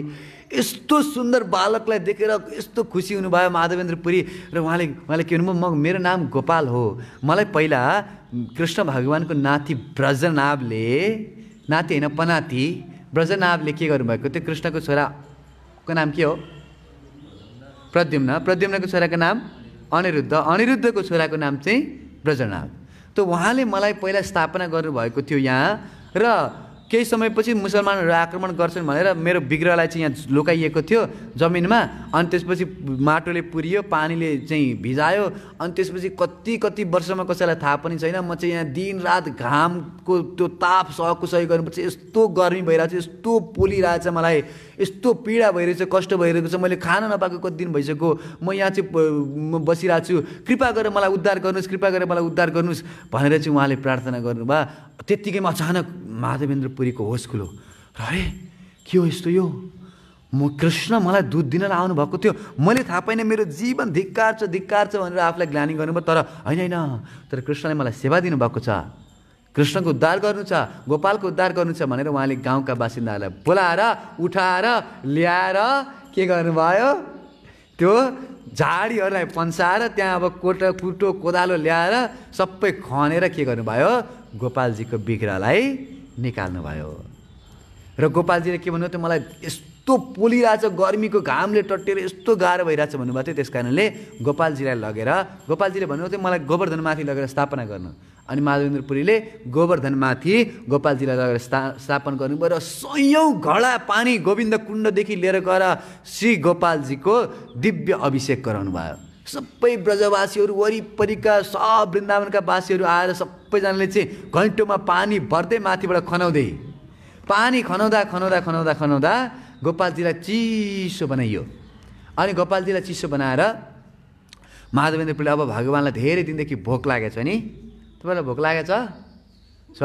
यस्तो सुन्दर बालकलाई देखेर यस्तो खुसी हुनुभयो माधवेन्द्र पुरी। र उहाँले के भन्नुभयो, मेरो नाम गोपाल हो। मलाई पहिला कृष्ण भगवानको नाति ब्रजनाभले, नाति होइन पनाति, ब्रजनाभले के गर्नुभएको थियो, कृष्णको छोराको नाम के हो? प्रद्युम्न। प्रद्युम्नको छोराको नाम अनिरुद्ध। अनिरुद्धको छोराको नाम चाहिँ ब्रजनाभ। त उहाँले मलाई पहिला स्थापना गर्नुभएको थियो यहाँ। र केही समयपछि मुसलमानहरू आक्रमण गर्छन् भनेर मेरो विग्रहलाई चाहिँ यहाँ लुकाइएको थियो जमिनमा। अनि त्यसपछि माटोले पुरियो, पानीले चाहिँ भिजायो। अनि त्यसपछि कति वर्षमा कसैलाई थाहा पनि छैन, म चाहिँ यहाँ दिन रात घामको त्यो ताप सही गर्नुपर्छ। यस्तो गर्मी भइरहेको छ, यस्तो पोलिरहेछ, मलाई यस्तो पीडा भइरहेछ, कष्ट भइरहेको छ, मैले खान नपाएको कति दिन भइसक्यो। म यहाँ चाहिँ बसिरहेको छु, कृपा गरेर मलाई उद्धार गर्नुहोस्, कृपा गरेर मलाई उद्धार गर्नुहोस् भनेर चाहिँ उहाँले प्रार्थना गर्नुभयो। त्यत्तिकैमा अचानक माधवेन्द्र पुरीको होस खुलो। अरे के हो यस्तो? यो म कृष्ण मलाई दुध दिन आउनुभएको थियो, मैले थाहा पाइनँ, मेरो जीवन धिक्कार छ भनेर आफूलाई ग्लानि गर्नुभयो। तर होइन, तर कृष्णले मलाई सेवा दिनुभएको छ, कृष्णको उद्धार गर्नु छ, गोपालको उद्धार गर्नु छ भनेर उहाँले गाउँका बासिन्दाहरूलाई बोलाएर उठाएर ल्याएर के गर्नुभयो, त्यो झाडीहरूलाई पन्साएर त्यहाँ अब कुटो कोदालो ल्याएर सबै खनेर के गर्नुभयो, गोपालजीको विग्रहलाई निकाल्नुभयो। र गोपालजीले के भन्नुभयो, त्यो मलाई यस्तो पोलिरहेछ, गर्मीको घामले टट्टिएर यस्तो गाह्रो भइरहेछ भन्नुभएको थियो। त्यस कारणले गोपालजीलाई लगेर, गोपालजीले भन्नुभयो थियो मलाई गोवर्धनमाथि लगेर स्थापना गर्नु। अनि माधवेन्द्र पुरीले गोवर्धनमाथि गोपालजीलाई लगेर स्थापना गर्नुभयो। र सयौँ घडा पानी गोविन्द कुण्डदेखि लिएर गएर श्री गोपालजीको दिव्य अभिषेक गराउनु भयो। सबै ब्रजवासीहरू, वरिपरिका सब वृन्दावनका वासीहरू आएर सबैजनाले चाहिँ घैँटोमा पानी भर्दै माथिबाट खनाउँदै, पानी खनाउँदा गोपालजीलाई चिसो बनाइयो। अनि गोपालजीलाई चिसो बनाएर माधवेन्द्र पुरीले अब भगवान्लाई धेरै दिनदेखि भोक लागेको छ नि, तपाईँलाई भोक लागेको छ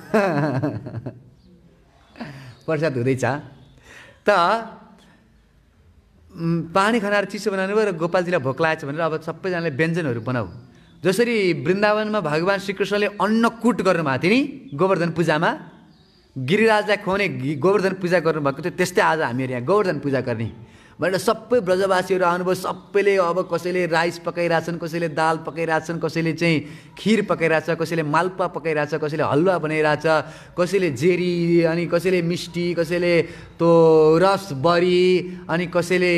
प्रसाद हुँदैछ त पानी खनाएर चिसो बनाउनु भयो। र गोपालजीलाई भोक लागेको छ भनेर अब सबैजनाले व्यञ्जनहरू बनाऊ। जसरी वृन्दावनमा भगवान् श्रीकृष्णले अन्नकूट गर्नुभएको थियो नि गोवर्धन पूजामा, गिरिराजलाई खुवाउने गोवर्धन पूजा गर्नुभएको थियो, त्यस्तै आज हामीहरू यहाँ गोवर्धन पूजा गर्ने भनेर सबै ब्रजवासीहरू आउनुभयो। सबैले अब कसैले राइस पकाइरहेछन्, कसैले दाल पकाइरहेछन्, कसैले चाहिँ खिर पकाइरहेछ, कसैले मालपुवा पकाइरहेछ, कसैले हलुवा बनाइरहेछ, कसैले जेरी, अनि कसैले मिस्टी, कसैले त्यो रसबरी, अनि कसैले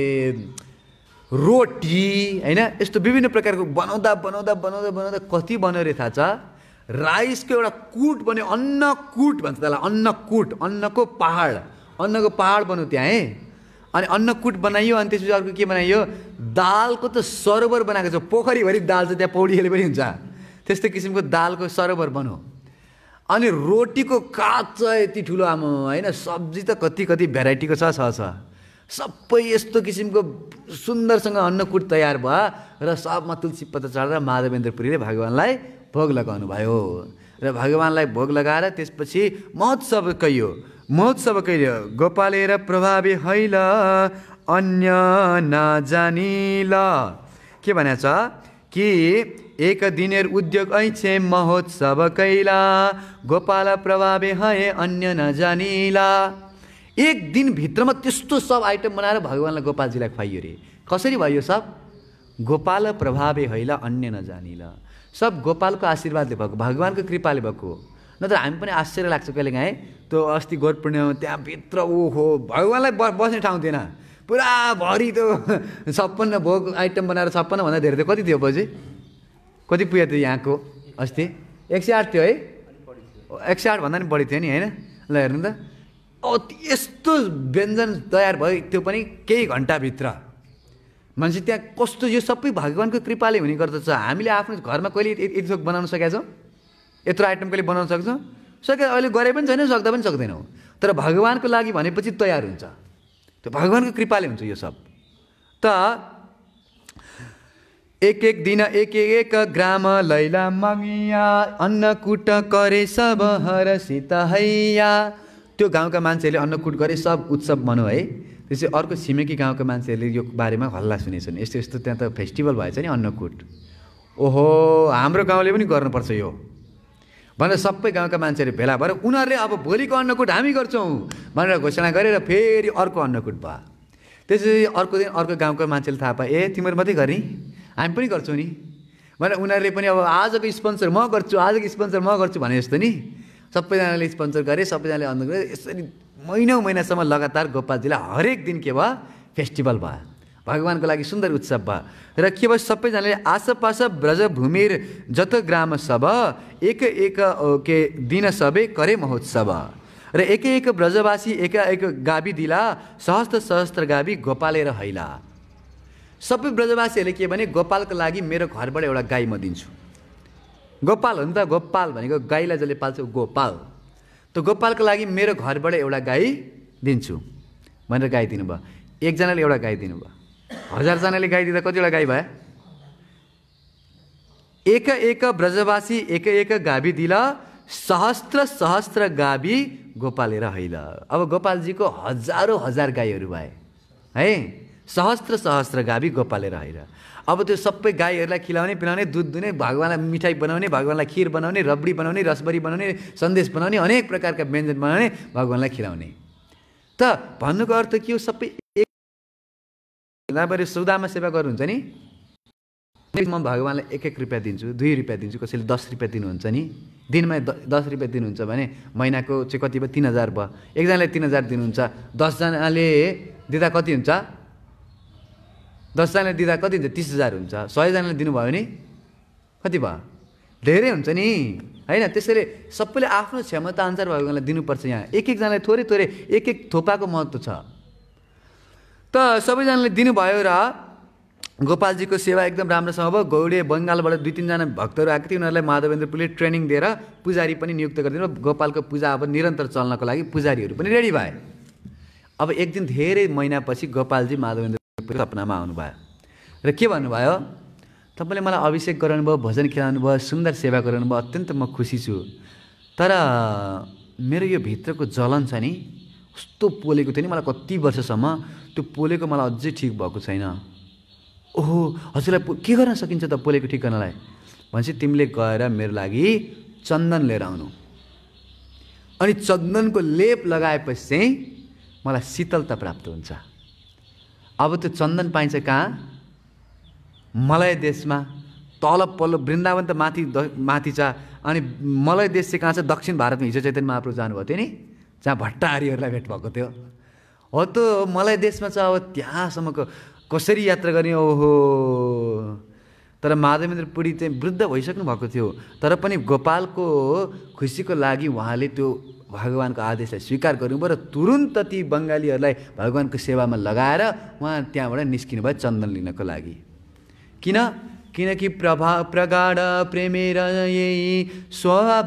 रोटी, होइन, यस्तो विभिन्न प्रकारको बनाउँदा बनाउँदा बनाउँदा बनाउँदा कति बन्यो रे थाहा छ? राइसको एउटा कुट बन्यो, अन्नकुट भन्छ त्यसलाई, अन्नकुट, अन्नको पहाड बन्यो त्यहाँ है। अनि अन्नकुट बनाइयो, अनि त्यसपछि अर्को के बनाइयो? दालको त सरोवर बनाएको छ, पोखरीभरि दाल छ, त्यहाँ पौडीले पनि हुन्छ, त्यस्तै किसिमको दालको सरोवर बन्यो। अनि रोटीको काच यति ठुलो आमा, होइन, सब्जी त कति कति भेराइटीको छ, सबै यस्तो किसिमको सुन्दरसँग अन्नकुट तयार भयो र सबमा तुलसी पत्ता चढेर माधवेन्द्र पुरीले भगवानलाई भोग लगाउनु भयो। र भगवानलाई भोग लगाएर त्यसपछि महोत्सव कहियो, गोपालेर प्रभावी हैल अन्य नजानिल। के भनेको छ कि एक दिनेर उद्योग ऐछे महोत्सव कैला, गोपाल प्रभावी है अन्य नजानिला। एक दिन भित्रमा त्यस्तो सब आइटम बनाएर भगवानलाई गोपालजीलाई खुवाइयो रे। कसरी भयो सब? गोपाल प्रभावे हैला अन्य नजानिला। सब गोपालको आशीर्वादले भएको, भगवानको कृपाले भएको। नत्र हामी पनि आश्चर्य लाग्छ कहिलेकाहीँ। त्यो अस्ति गौर पूर्णिमामा त्यहाँभित्र ओहो भगवानलाई बस्ने ठाउँ थिएन, पुरा भरि त्यो 56 भोग आइटम बनाएर 56 भन्दा धेरै थियो। कति थियो बजे? कति पुग्यो थियो यहाँको? अस्ति 108 थियो है, 108 भन्दा पनि बढी थियो नि, होइन? ल हेर्नु त, यस्तो व्यञ्जन तयार भयो, त्यो पनि केही घन्टाभित्र। मान्छे त्यहाँ कस्तो, यो सबै भगवानको कृपाले हुने गर्दछ। हामीले आफ्नो घरमा कहिले यति थोक बनाउन सकेका छौँ? यत्रो आइटम कहिले बनाउन सक्छौँ? अहिले गरे पनि छैन, सक्दा पनि सक्दैनौँ। तर भगवानको लागि भनेपछि तयार हुन्छ, त्यो भगवानको कृपाले हुन्छ यो सब। त एक दिन एक ग्राम लैला मगिया, अन्नकुट करे सब हरसित हैया। त्यो गाउँका मान्छेहरूले अन्नकुट गरे, सब उत्सव मनायो है। त्यसै अर्को छिमेकी गाउँका मान्छेहरूले यो बारेमा हल्ला सुनेछन्, यस्तो यस्तो त्यहाँ त फेस्टिभल भएछ नि अन्नकुट। ओहो हाम्रो गाउँले पनि गर्नुपर्छ यो भनेर सबै गाउँका मान्छेहरू भेला भएर उनीहरूले अब भोलिको अन्नकुट हामी गर्छौँ भनेर घोषणा गरेर फेरि अर्को अन्नकुट भयो। त्यसपछि अर्को दिन अर्को गाउँका मान्छेले थाहा पाए, ए तिमीहरू मात्रै गर्ने, हामी पनि गर्छौँ नि भनेर उनीहरूले पनि अब आजको स्पोन्सर म गर्छु, आजको स्पोन्सर म गर्छु भने जस्तो नि सबैजनाले स्पोन्सर गरे, सबैजनाले अन्नकुट गरे। यसरी महिनासम्म लगातार गोपालजीलाई हरेक दिन के भयो? फेस्टिभल भयो, भगवानको लागि सुन्दर उत्सव भयो। र के भयो? सबैजनाले आसपास ब्रजभूमिर जत ग्राम सब एक के दिन सबे करे महोत्सव। र एक ब्रजवासी एक गाबी दिला, सहस्त्र सहस्त्र गाबी गोपालेर हैला। सबै ब्रजवासीहरूले के भने गोपालको लागि मेरो घरबाट एउटा गाई म दिन्छु। गोपाल हो नि त, गोपाल भनेको गाईलाई जसले पाल्छ गोपाल। त गोपालको लागि मेरो घरबाट एउटा गाई दिन्छु भनेर गाई दिनुभयो। एकजनाले एउटा गाई दिनुभयो, 1000जनाले गाई दिँदा कतिवटा गाई भयो? एक ब्रजवासी एक गाबी दिला, सहस्त्र सहस्त्र गाबी गोपालेर हैला। अब गोपालजीको हजारौँ हजार गाईहरू भए है, सहस्त्र सहस्त्र गाबी गोपालेर हैला। अब त्यो सबै गाईहरूलाई खिलाउने पिलाउने, दुध दुने, भगवानलाई मिठाई बनाउने, भगवानलाई खिर बनाउने, रबडी बनाउने, रसबरी बनाउने, सन्देश बनाउने, अनेक प्रकारका व्यञ्जन बनाउने, भगवानलाई खिलाउने। त भन्नुको अर्थ के हो? सबै एक सौदामा सेवा गर्नुहुन्छ नि, म भगवानलाई 1 रुपियाँ दिन्छु, 2 रुपियाँ दिन्छु, कसैले 10 रुपियाँ दिनुहुन्छ नि, दिनमा 10 रुपियाँ दिनुहुन्छ भने महिनाको चाहिँ कति भयो? 3000 भयो। एकजनाले 3000 दिनुहुन्छ, 10जनाले दिँदा कति हुन्छ? 10जनाले दिँदा कति हुन्छ? 30,000 हुन्छ। 100जनाले दिनुभयो नि कति भयो? धेरै हुन्छ नि, होइन? त्यसैले सबैले आफ्नो क्षमता अनुसार भगवानलाई दिनुपर्छ। यहाँ एकजनाले थोरै थोरै एक थोपाको महत्त्व छ। त सबैजनाले दिनुभयो र गोपालजीको सेवा एकदम राम्रोसँग भयो। गौडे बङ्गालबाट 2-3जना भक्तहरू आएको थिए, उनीहरूलाई माधवेन्द्र पुरीले ट्रेनिङ दिएर पुजारी पनि नियुक्त गरिदिनु। गोपालको पूजा अब निरन्तर चल्नको लागि पुजारीहरू पनि रेडी भए। अब एक दिन धेरै महिनापछि गोपालजी माधवेन्द्र पुरी सपनामा आउनुभयो र के भन्नुभयो? तपाईँले मलाई अभिषेक गराउनु भयो, भोजन खिलाउनु भयो, सुन्दर सेवा गराउनु भयो, अत्यन्त म खुसी छु। तर मेरो यो भित्रको जलन छ नि, कस्तो पोलेको थियो नि, मलाई कति वर्षसम्म त्यो पोलेको मलाई अझै ठिक भएको छैन। ओहो हजुरलाई के गर्न सकिन्छ त पोलेको ठिक गर्नलाई? भनेपछि तिमीले गएर मेरो लागि चन्दन लिएर आउनु, अनि चन्दनको लेप लगाएपछि चाहिँ मलाई शीतलता प्राप्त हुन्छ। अब त्यो चन्दन पाइन्छ कहाँ? मलय देशमा। तल पल्लो वृन्दावन त माथि छ, अनि मलय देश चाहिँ कहाँ छ? दक्षिण भारतमा। हिजो चैतन्य महाप्रभु जानुभएको थियो नि, जहाँ भट्टाहारीहरूलाई भेट भएको थियो। हो त मलय देशमा छ। अब त्यहाँसम्मको कसरी यात्रा गर्ने? ओहो! तर माधवेन्द्र पुरी चाहिँ वृद्ध भइसक्नु भएको थियो, तर पनि गोपालको खुसीको लागि उहाँले त्यो भगवानको आदेशलाई स्वीकार गर्नुभयो र तुरुन्त ती बङ्गालीहरूलाई भगवानको सेवामा लगाएर उहाँ त्यहाँबाट निस्किनु भयो चन्दन लिनको लागि। किनकि प्रगाढ प्रेमेर यही स्वभाव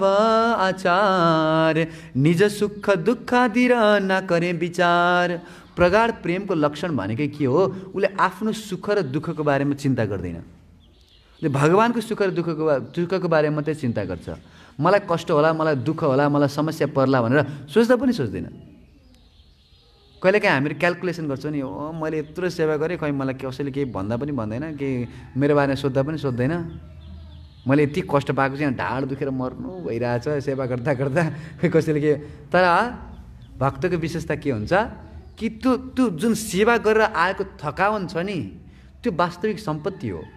आचार, निज सुख दुःख दिर नकरे विचार। प्रगाढ प्रेमको लक्षण भनेकै के हो? उसले आफ्नो सुख र दुःखको बारेमा चिन्ता गर्दैन। उसले भगवानको सुख र दुःखको बारेमा मात्रै चिन्ता गर्छ। मलाई कष्ट होला, मलाई दुःख होला, मलाई समस्या पर्ला भनेर सोच्दा पनि सोच्दैन। कहिलेकाहीँ हामीहरू क्यालकुलेसन गर्छौँ नि, मैले यत्रो सेवा गरेँ, खै मलाई कसैले केही भन्दा पनि भन्दैन, केही मेरो बारेमा सोद्धा पनि सोध्दैन, मैले यति कष्ट पाएको चाहिँ ढाड दुखेर मर्नु भइरहेछ सेवा गर्दा गर्दा, खै कसैले के। तर भक्तको विशेषता के हुन्छ कि त्यो जुन सेवा गरेर आएको थकावन छ नि, त्यो वास्तविक सम्पत्ति हो।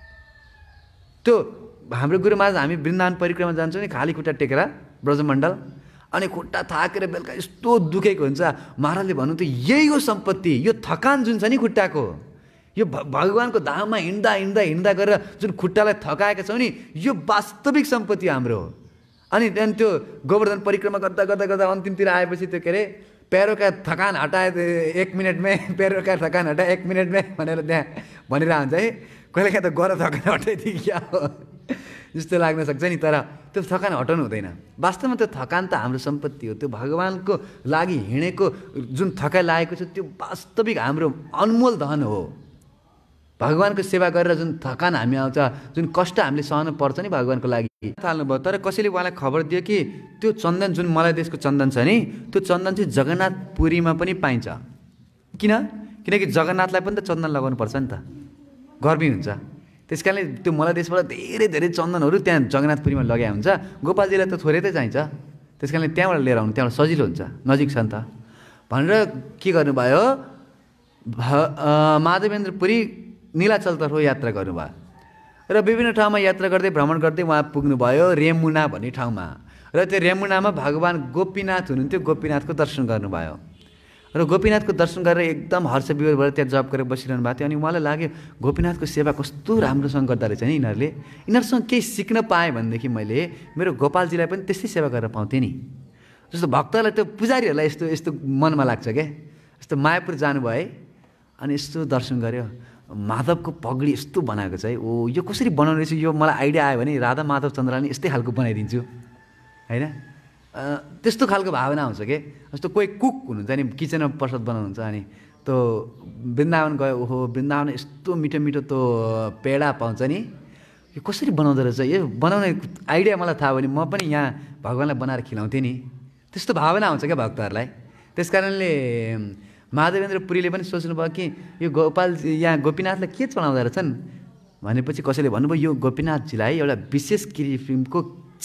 त्यो हाम्रो गुरु महाराज हामी वृन्दावन परिक्रमा जान्छौँ नि, खाली खुट्टा टेकेर ब्रजमण्डल, अनि खुट्टा थाकेर बेलुका यस्तो दुखेको हुन्छ। महाराजले भन्नु त यही हो सम्पत्ति, यो थकान जुन छ नि खुट्टाको, यो भगवानको धाममा हिँड्दा हिँड्दा हिँड्दा गरेर जुन खुट्टालाई थकाएका छौँ नि, यो वास्तविक सम्पत्ति हाम्रो। अनि त्यहाँदेखि त्यो गोवर्धन परिक्रमा गर्दा गर्दा गर्दा अन्तिमतिर आएपछि त्यो के अरे पैरों का थकान हटाए 1 मिनट में, पैरों का थकान हटाए 1 मिनट में भनेर त्यहाँ भनिरहेको हुन्छ है। कहिलेकाहीँ त गर थकान हटाइदियो क्या हो जस्तो लाग्न सक्छ नि, तर त्यो थकान हटाउनु हुँदैन। वास्तवमा त्यो थकान त हाम्रो सम्पत्ति हो। त्यो भगवानको लागि हिँडेको जुन थकाइ लागेको छ त्यो वास्तविक हाम्रो अनमोल धन हो। भगवानको सेवा गरेर जुन थकान हामी आउँछ, जुन कष्ट हामीले सहनु पर्छ नि भगवानको लागि थाल्नुभयो। तर कसैले उहाँलाई खबर दियो कि त्यो चन्दन जुन मलय देशको चन्दन छ नि, त्यो चन्दन चाहिँ जगन्नाथपुरीमा पनि पाइन्छ। किनकि जगन्नाथलाई पनि त चन्दन लगाउनु पर्छ नि त, गर्मी हुन्छ। त्यस कारणले त्यो मलय देशबाट धेरै धेरै चन्दनहरू त्यहाँ जगन्नाथपुरीमा लगाए हुन्छ। गोपालजीलाई त थोरै त चाहिन्छ, त्यस कारणले त्यहाँबाट लिएर आउनु, त्यहाँबाट सजिलो हुन्छ, नजिक छ नि त भनेर के गर्नुभयो, माधवेन्द्र पुरी नीलाचलतर्फ यात्रा गर्नुभयो र विभिन्न ठाउँमा यात्रा गर्दै भ्रमण गर्दै उहाँ पुग्नुभयो रेमुना भन्ने ठाउँमा। र त्यो रेमुनामा भगवान् गोपीनाथ हुनुहुन्थ्यो, गोपीनाथको दर्शन गर्नुभयो। र गोपीनाथको दर्शन गरेर एकदम हर्ष विभोर भएर त्यहाँ जप गरेर बसिरहनु भएको थियो। अनि उहाँलाई लाग्यो गोपीनाथको सेवा कस्तो राम्रोसँग गर्दो रहेछ नि यिनीहरूले, यिनीहरूसँग केही सिक्न पाएँ भनेदेखि मैले मेरो गोपालजीलाई पनि त्यस्तै सेवा गरेर पाउँथेँ नि। जस्तो भक्तलाई त्यो पुजारीहरूलाई यस्तो यस्तो मनमा लाग्छ क्या। यस्तो मायापुर जानुभयो है, अनि यस्तो दर्शन गऱ्यो, माधवको पगडी यस्तो बनाएको छ है, ओ यो कसरी बनाउने रहेछ, यो मलाई आइडिया आयो भने राधा माधव चन्द्रले यस्तै खालको बनाइदिन्छु होइन। त्यस्तो खालको भावना आउँछ कि। जस्तो कोही कुक हुनुहुन्छ नि, किचनमा प्रसाद बनाउनुहुन्छ, अनि त्यो वृन्दावन गयो, ओहो वृन्दावन यस्तो मिठो मिठो त्यो पेडा पाउँछ नि, यो कसरी बनाउँदो रहेछ, यो बनाउने आइडिया मलाई थाहा भयो भने म पनि यहाँ भगवान्लाई बनाएर खिलाउँथेँ नि। त्यस्तो भावना आउँछ क्या भक्तहरूलाई। त्यस कारणले माधवेन्द्र पुरीले पनि सोच्नुभयो कि यो गोपाल यहाँ गोपीनाथलाई के चलाउँदो रहेछन् भनेपछि कसैले भन्नुभयो यो गोपीनाथजीलाई एउटा विशेष किसिमको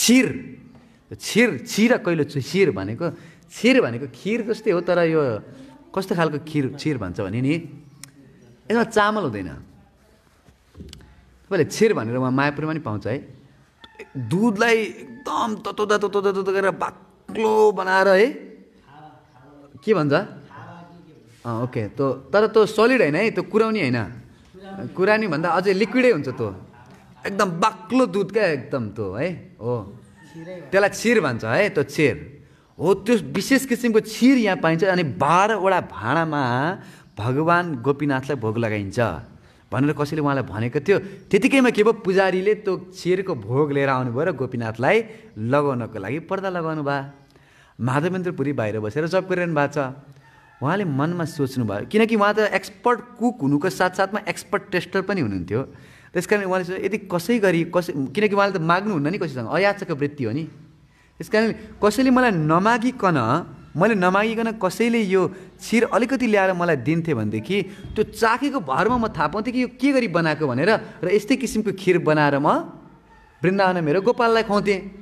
क्षीर कहिलो क्षीर भनेको खिर जस्तै हो, तर यो कस्तो खालको क्षीर भन्छ भने नि यसमा चामल हुँदैन। तपाईँले क्षीर भनेर उहाँ मायापुरमा पनि पाउँछ है, दुधलाई एकदम ततो गरेर बाक्लो बनाएर है, के भन्छ ओके, तर त्यो सलिड होइन है, त्यो कुराउनी होइन, कुरानी भन्दा अझै लिक्विडै हुन्छ त्यो, एकदम बाक्लो दुध क्या एकदम त्यो है, हो त्यसलाई क्षीर भन्छ है। त्यो क्षीर हो, त्यो विशेष किसिमको क्षीर यहाँ पाइन्छ। अनि 12वटा भाँडामा भगवान् गोपीनाथलाई भोग लगाइन्छ भनेर कसैले उहाँलाई भनेको थियो। त्यतिकैमा के भयो, पुजारीले त्यो क्षीरको भोग लिएर आउनुभयो र गोपीनाथलाई लगाउनको लागि पर्दा लगाउनु भयो। माधवेन्द्र पुरी बाहिर बसेर जप गरिरहनु भएको छ। उहाँले मनमा सोच्नुभयो, किनकि उहाँ त एक्सपर्ट कुक हुनुको साथसाथमा एक्सपर्ट टेस्टर पनि हुनुहुन्थ्यो। त्यस कारण उहाँले सोचे यदि किनकि उहाँले त माग्नुहुन्न नि कसैसँग, अयाचक वृत्ति हो नि। त्यस कारणले कसैले मलाई नमागिकन कसैले यो क्षीर अलिकति ल्याएर मलाई दिन्थे भनेदेखि त्यो चाखेको भरमा म थाहा पाउँथेँ कि यो के गरी बनाएको भनेर, र यस्तै किसिमको खिर बनाएर म वृन्दावन मेरो गोपाललाई खुवाउँथेँ।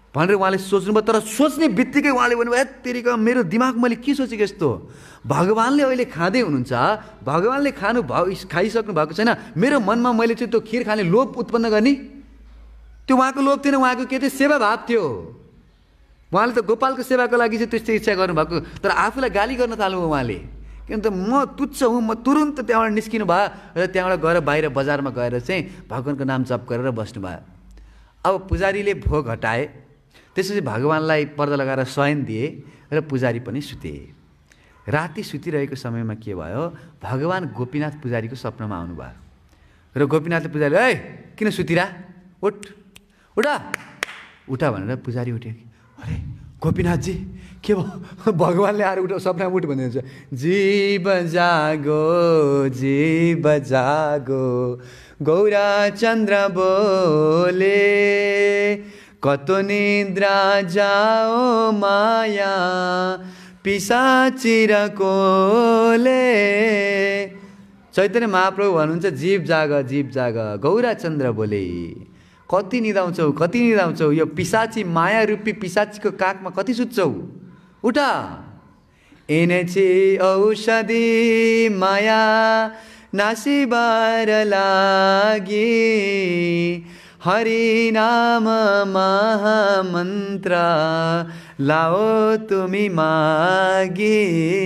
भनेर उहाँले सोच्नुभयो। तर सोच्ने बित्तिकै उहाँले भन्नुभयो तेरिका मेरो दिमाग मैले के सोचेको यस्तो, भगवान्ले अहिले खाँदै हुनुहुन्छ, भगवान्ले खाइसक्नु भएको छैन, मेरो मनमा मैले चाहिँ त्यो खिर खाने लोभ उत्पन्न गर्ने, त्यो उहाँको लोभ थिएन, उहाँको के थियो, सेवा भाव थियो। उहाँले त गोपालको सेवाको लागि चाहिँ त्यस्तो इच्छा गर्नुभएको, तर आफूलाई गाली गर्न थाल्नुभयो उहाँले। किनभने म तुच्छ हुँ, म तुरुन्त त्यहाँबाट निस्किनु भयो र त्यहाँबाट गएर बाहिर बजारमा गएर चाहिँ भगवान्को नाम जप गरेर बस्नुभयो। अब पुजारीले भोग हटाए, त्यसपछि भगवान्लाई पर्दा लगाएर शयन दिए र पुजारी पनि सुते। राति सुतिरहेको समयमा के भयो, भगवान् गोपीनाथ पुजारीको सपनामा आउनुभयो र गोपीनाथले पुजारीले ए किन सुतिरा, उठ उठा उठा भनेर पुजारी उठ्यो। अरे गोपीनाथजी के भयो, भगवान्ले आएर उठ सपनामा उठ भनिदिन्छ। जीव जागो जीव जागो गौरा चन्द्र बोले, कतो निद्रा जाओ माया पिशाचिर कोले। चैतन्य महाप्रभु भन्नुहुन्छ जीव जाग गौरा चन्द्र बोले, कति निदाउँछौ कति निदाउँछौ, यो पिशाची माया रूपी पिशाचीको काखमा कति सुत्छौ, उठा। एनेछि औषधि माया नासिबार लागि, हरि नाम महामन्त्र लाओ तुमी मागी।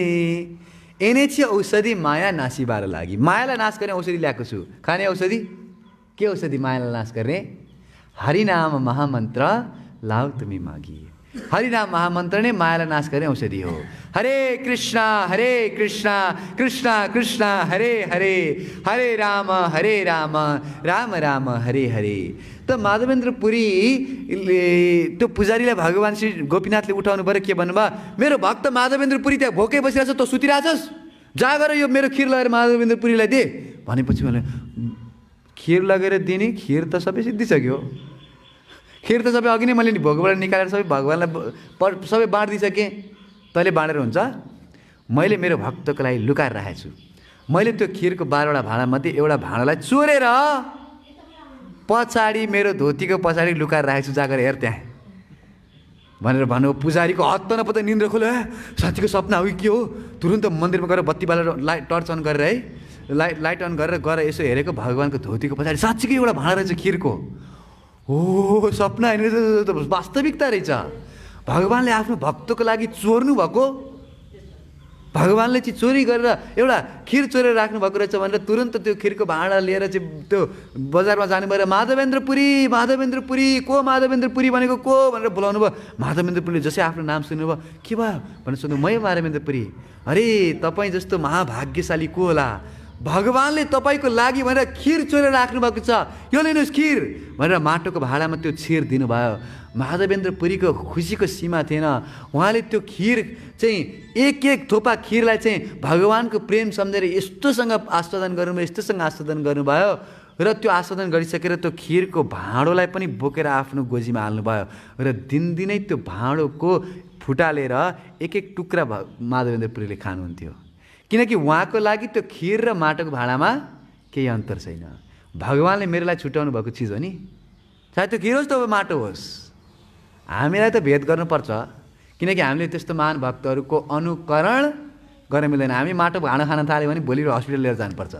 एनेछि औषधि माया नासिबार लागि, मायालाई नाश गर्ने औषधि ल्याएको छु। खाने औषधि के औषधि मायालाई नाश गर्ने, हरिनाम महामन्त्र लाओ तुमी मागी। हरिनाम महामन्त्र नै मायालाई नाश गर्ने औषधि हो। हरे कृष्ण कृष्ण कृष्ण हरे हरे, हरे राम राम राम हरे हरे। त माधवेन्द्र पुरीले त्यो पुजारीलाई भगवान् श्री गोपीनाथले उठाउनु पऱ्यो। के भन्नुभयो, मेरो भक्त माधवेन्द्र पुरी त्यहाँ भोकै बसिरहेछ, तँ सुतिरहेछस्, जा गएर यो मेरो खिर लगेर माधवेन्द्र पुरीलाई दे भनेपछि मैले खिर लगेर दिने, खिर त सबै सिद्धिसक्यो, खिर त सबै अघि नै मैले भोगबाट निकालेर सबै भगवान्लाई सबै बाँडिदिइसकेँ, तैँले बाँडेर हुन्छ। मैले मेरो भक्तको लागि लुकाएर राखेको छु। मैले त्यो खिरको 12वटा भाँडामध्ये एउटा भाँडालाई चोरेर पछाडि मेरो धोतीको पछाडि लुकाएर राखेको छु, जागर हेर त्यहाँ भनेर भन्नु। पुजारीको हत्त नपत्ता निन्द्रा खोल्यो, साथीको सपना हो कि हो, तुरुन्त मन्दिरमा गएर बत्ती बालेर टर्च अन गरेर है लाइट अन गरेर गएर यसो हेरेको, भगवान्को धोतीको पछाडि साँच्चीकै एउटा भाँडा रहेछ खिरको। हो सपना होइन, वास्तविकता रहेछ। भगवान्ले आफ्नो भक्तको लागि चोर्नु भएको, भगवान्ले चाहिँ चोरी गरेर एउटा खिर चोरेर राख्नु भएको रहेछ भनेर तुरन्त त्यो खिरको भाँडा लिएर चाहिँ त्यो बजारमा जानुभयो। माधवेन्द्र पुरी को माधवेन्द्र पुरी भनेको को भनेर बोलाउनु भयो। माधवेन्द्र पुरीले जसै आफ्नो नाम सुन्नुभयो, के भयो भनेर सोध्नु, मै माधवेन्द्र पुरी। अरे तपाईँ जस्तो महाभाग्यशाली को होला, भगवान्ले तपाईँको लागि भनेर खिर चोरेर राख्नु भएको छ, यो लिनुहोस् खिर भनेर माटोको भाँडामा त्यो खिर दिनुभयो। माधवेन्द्र पुरीको खुसीको सीमा थिएन। उहाँले त्यो खिर चाहिँ एक थोपा खिरलाई चाहिँ भगवान्को प्रेम सम्झेर यस्तोसँग आस्वादन गर्नुभयो, यस्तोसँग आस्वादन गर्नुभयो र त्यो आस्वादन गरिसकेर त्यो खिरको भाँडोलाई पनि बोकेर आफ्नो गोजीमा हाल्नुभयो र दिनदिनै त्यो भाँडोको फुटालेर एक टुक्रा माधवेन्द्र पुरीले खानुहुन्थ्यो। किनकि उहाँको लागि त्यो खिर र माटोको भाँडामा केही अन्तर छैन। भगवान्ले मेरो लागि छुट्याउनु भएको चिज हो नि, चाहे त्यो खिर होस् त माटो होस्, हामीलाई त भेद गर्नुपर्छ। किनकि हामीले त्यस्तो महान भक्तहरूको अनुकरण गर्न मिल्दैन। हामी माटो भाँडा खान थाल्यो भने भोलि हस्पिटल लिएर जानुपर्छ।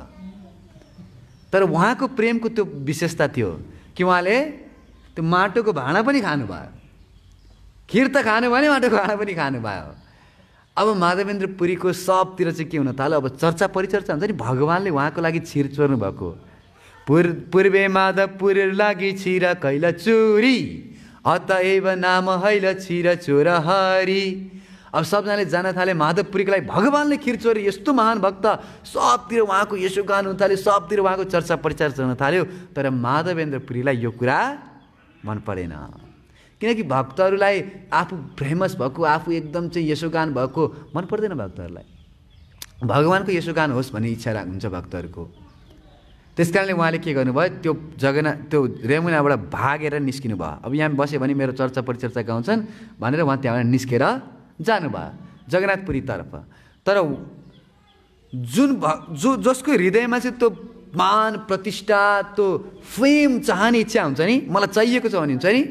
तर उहाँको प्रेमको त्यो विशेषता थियो कि उहाँले त्यो माटोको भाँडा पनि खानुभयो, खिर त खानु भयो नि, माटोको भाँडा पनि खानुभयो। अब माधवेन्द्र पुरीको सबतिर चाहिँ के हुन थाल्यो, अब चर्चा परिचर्चा हुन्छ नि, भगवान्ले उहाँको लागि खिर चोर्नु भएको। पूर्वे माधवपुर लागि छिर कैला चोरी, अतएव नाम हैल छिर चोर हरि। अब सबजनाले जान थाले माधवपुरीको लागि भगवान्ले खिर चोरे, यस्तो महान भक्त, सबतिर उहाँको यशोगान हुन थाल्यो, सबतिर उहाँको चर्चा परिचर्चा हुन थाल्यो। तर माधवेन्द्र पुरीलाई यो कुरा मन परेन। किनकि भक्तहरूलाई आफू फेमस भएको, आफू एकदम चाहिँ यशोगान भएको मन पर्दैन भक्तहरूलाई। भगवान्को यशोगान होस् भन्ने इच्छा हुन्छ भक्तहरूको। त्यस कारणले उहाँले के गर्नुभयो, त्यो रेमुनाबाट भागेर निस्किनु भयो। अब यहाँ बस्यो भने मेरो चर्चा परिचर्चा गाउँछन् भनेर उहाँ त्यहाँबाट निस्केर जानुभयो जगन्नाथपुरीतर्फ। तर जसको हृदयमा चाहिँ त्यो मान प्रतिष्ठा, त्यो फेम चाहने इच्छा हुन्छ नि, मलाई चाहिएको छ भने हुन्छ नि,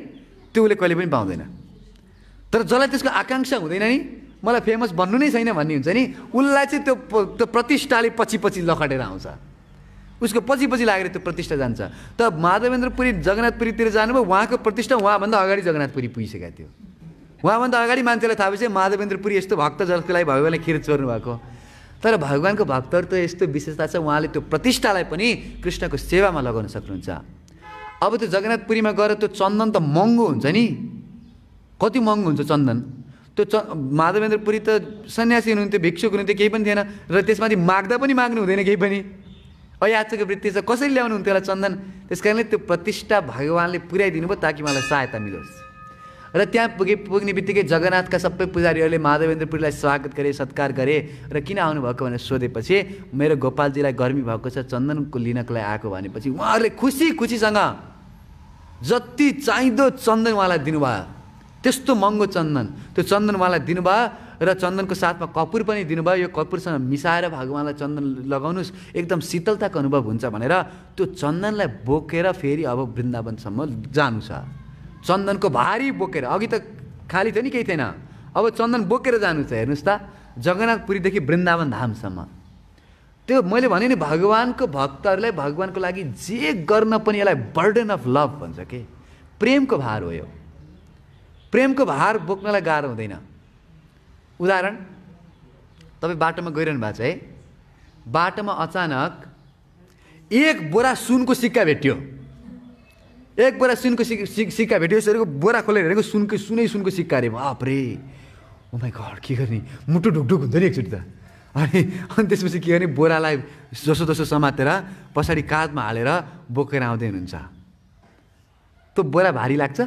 त्यो उसले कहिले पनि पाउँदैन। तर जसलाई त्यसको आकाङ्क्षा हुँदैन नि, मलाई फेमस भन्नु नै छैन भन्ने हुन्छ नि, उसलाई चाहिँ त्यो प्रतिष्ठाले पछि पछि लखटेर आउँछ, उसको पछि पछि लागेर त्यो प्रतिष्ठा जान्छ। त माधवेन्द्र पुरी जगन्नाथपुरीतिर जानुभयो, उहाँको प्रतिष्ठा उहाँभन्दा अगाडि जगन्नाथपुरी पुगिसकेको थियो। उहाँभन्दा अगाडि मान्छेलाई थाहा भएपछि माधवेन्द्र पुरी यस्तो भक्त जसको लागि भगवान्ले खिर चोर्नु भएको। तर भगवान्को भक्तहरू त यस्तो विशेषता छ, उहाँले त्यो प्रतिष्ठालाई पनि कृष्णको सेवामा लगाउन सक्नुहुन्छ। अब त्यो जगन्नाथपुरीमा गएर त्यो चन्दन त महँगो हुन्छ नि, कति महँगो हुन्छ चन्दन। त्यो माधवेन्द्र पुरी त सन्यासी हुनुहुन्थ्यो, भिक्षुक हुनुहुन्थ्यो, केही पनि थिएन, र त्यसमाथि माग्दा पनि माग्नु हुँदैन केही पनि, अयाचको वृत्ति छ, कसरी ल्याउनुहुन्थ्यो होला चन्दन। त्यस कारणले त्यो प्रतिष्ठा भगवान्ले पुर्याइदिनु भयो ताकि मलाई सहायता मिलोस्। र त्यहाँ पुग्ने बित्तिकै जगन्नाथका सबै पुजारीहरूले माधवेन्द्र पुरीलाई स्वागत गरे, सत्कार गरे, र किन आउनुभएको भनेर सोधेपछि मेरो गोपालजीलाई गर्मी भएको छ, चन्दनको लिनको लागि आएको भनेपछि उहाँहरूले खुसी खुसीसँग जति चाहिँदो चन्दन उहाँलाई दिनुभयो, त्यस्तो महँगो चन्दन, त्यो चन्दन उहाँलाई दिनुभयो। र चन्दनको साथमा कपुर पनि दिनुभयो, यो कपुरसँग मिसाएर भगवान्लाई चन्दन लगाउनुहोस्, एकदम शीतलताको अनुभव हुन्छ भनेर त्यो चन्दनलाई बोकेर फेरि अब वृन्दावनसम्म जानु छ। चन्दनको भारी बोकेर, अघि त खाली थियो नि, केही थिएन, अब चन्दन बोकेर जानु छ। हेर्नुहोस् त, जगन्नाथपुरीदेखि वृन्दावन धामसम्म। त्यो मैले भने नि, भगवान्को भक्तहरूलाई भगवान्को लागि जे गर्न पनि यसलाई बर्डन अफ लभ भन्छ के, प्रेमको भार हो यो। प्रेमको भार बोक्नलाई गाह्रो हुँदैन। उदाहरण, तपाईँ बाटोमा गइरहनु भएको छ है, बाटोमा अचानक एक बोरा सुनको सिक्का भेट्यो, एक बोरा सुनको सिक्का भेट्यो, यसरी बोरा खोलेर हेरेको सुनै सुनको सिक्का अरे, बापरे, ओ माइ गॉड, के गर्ने, मुटु ढुकढुक हुन्छ नि एकचोटि त। अनि त्यसपछि के गर्ने, बोरालाई जसो समातेर पछाडि काँधमा हालेर बोकेर आउँदै हुनुहुन्छ। त्यो बोरा भारी लाग्छ?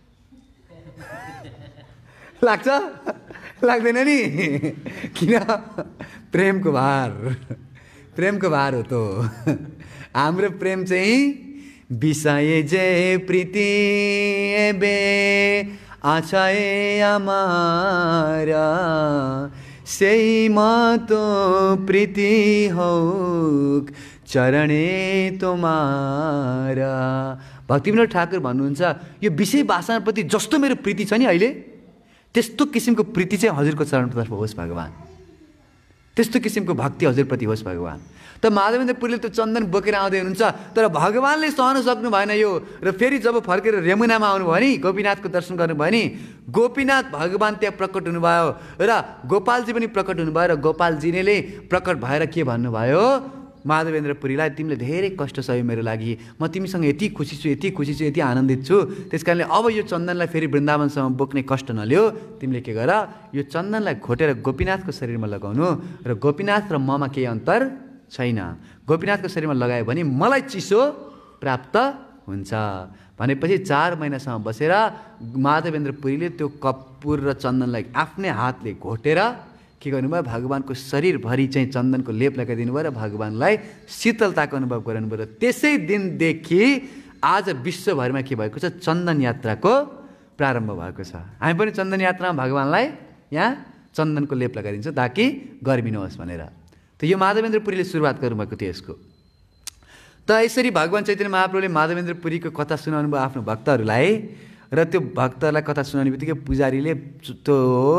लाग्छ? लाग्दैन नि, किन? प्रेमको भार, प्रेमको भार हो त। हाम्रो प्रेम चाहिँ विषय जे प्रीति एबे आछाए आमारा, সেই মতো প্রীতি হোক চরণে তোমারা। भक्तिविनोद ठाकुर भन्नुहुन्छ, यो विषय वासनाप्रति जस्तो मेरो प्रीति छ नि अहिले, त्यस्तो किसिमको प्रीति चाहिँ हजुरको चरणतर्फ होस् भगवान्, त्यस्तो किसिमको भक्ति हजुरप्रति होस् भगवान्। त माधवेन्द्र पुरीले त्यो चन्दन बोकेर आउँदै हुनुहुन्छ, तर भगवान्ले सहन सक्नु भएन यो, र फेरि जब फर्केर यमुनामा आउनुभयो नि, गोपीनाथको दर्शन गर्नुभयो नि, गोपीनाथ भगवान् त्यहाँ प्रकट हुनुभयो र गोपालजी पनि प्रकट हुनुभयो, र गोपालजीले प्रकट भएर के भन्नुभयो, माधवेन्द्र पुरीलाई, तिमीले धेरै कष्ट सह्यो मेरो लागि, म तिमीसँग यति खुसी छु, यति खुसी छु, यति आनन्दित छु, त्यस कारणले अब यो चन्दनलाई फेरि वृन्दावनसम्म बोक्ने कष्ट नलियो, तिमीले के गर, यो चन्दनलाई घोटेर गोपीनाथको शरीरमा लगाउनु, र गोपीनाथ र ममा केही अन्तर छैन, गोपीनाथको शरीरमा लगायो भने मलाई चिसो प्राप्त हुन्छ भनेपछि 4 महिनासम्म बसेर माधवेन्द्र पुरीले त्यो कपुर र चन्दनलाई आफ्नै हातले घोटेर के गर्नुभयो, भगवान्को शरीरभरि चाहिँ चन्दनको लेप लगाइदिनु भयो र भगवान्लाई शीतलताको अनुभव गराउनुभयो। र त्यसै दिनदेखि आज विश्वभरिमा के भएको छ, चन्दन यात्राको प्रारम्भ भएको छ। हामी पनि चन्दन यात्रामा भगवान्लाई यहाँ चन्दनको लेप लगाइदिन्छ ताकि गर्मी नहोस् भनेर। त यो माधवेन्द्र पुरीले सुरुवात गर्नुभएको थियो यसको। त यसरी भगवान् चैतन्य महाप्रभुले माधवेन्द्र पुरीको कथा सुनाउनु भयो आफ्नो भक्तहरूलाई, र त्यो भक्तहरूलाई कथा सुनाउने बित्तिकै पुजारीले त्यो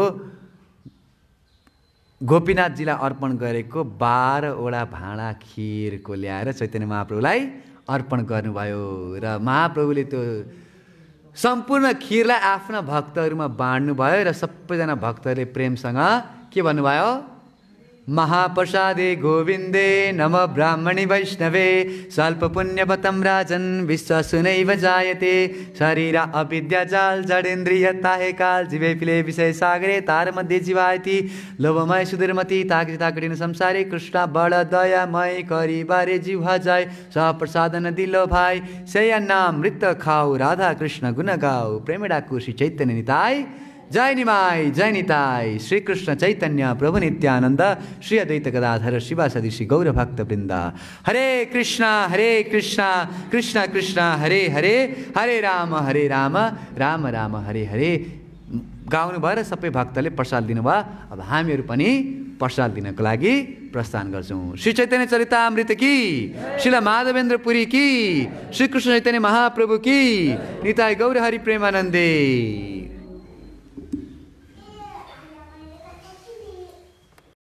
गोपीनाथजीलाई अर्पण गरेको 12वटा भाँडा खिरको ल्याएर चैतन्य महाप्रभुलाई अर्पण गर्नुभयो, र महाप्रभुले त्यो सम्पूर्ण खिरलाई आफ्ना भक्तहरूमा बाँड्नुभयो, र सबैजना भक्तहरूले प्रेमसँग के भन्नुभयो, महाप्रसादे गोविन्दे नम ब्राह्मणे वैष्णवे स्वल्प पुण्यवतं राजन् विश्वासुनैव जायते शरीर अविद्याजाल जडेन्द्रिय ताहे काल जीवे पिले विषय सागरे तार मध्ये जीवायति लोभमय सुदुर्मति ताकता कठिन संसारे कृष्ण बड़ दयामय करी बारे जीवा जाय प्रसादन दिलो भाई सया नाम मृत खाओ राधा कृष्ण गुण गाओ प्रेम डाकु श्री चैतन्य निताय जय निमाय जय निताय श्री कृष्ण चैतन्य प्रभु नित्यानंद श्री अद्वैत गदाधर शिवासदि श्री गौर भक्त वृंद हरे कृष्णा कृष्ण कृष्ण हरे हरे हरे राम राम राम हरे हरे गाउनु भयो र सबै भक्तले प्रसाद दिनुभयो। अब हामीहरू पनि प्रसाद दिनको लागि प्रस्थान गर्छौँ। श्री चैतन्य चरितामृत की, श्रील माधवेन्द्र पुरी की, श्री कृष्ण चैतन्य महाप्रभु की, निताई गौर हरि प्रेमानन्दे।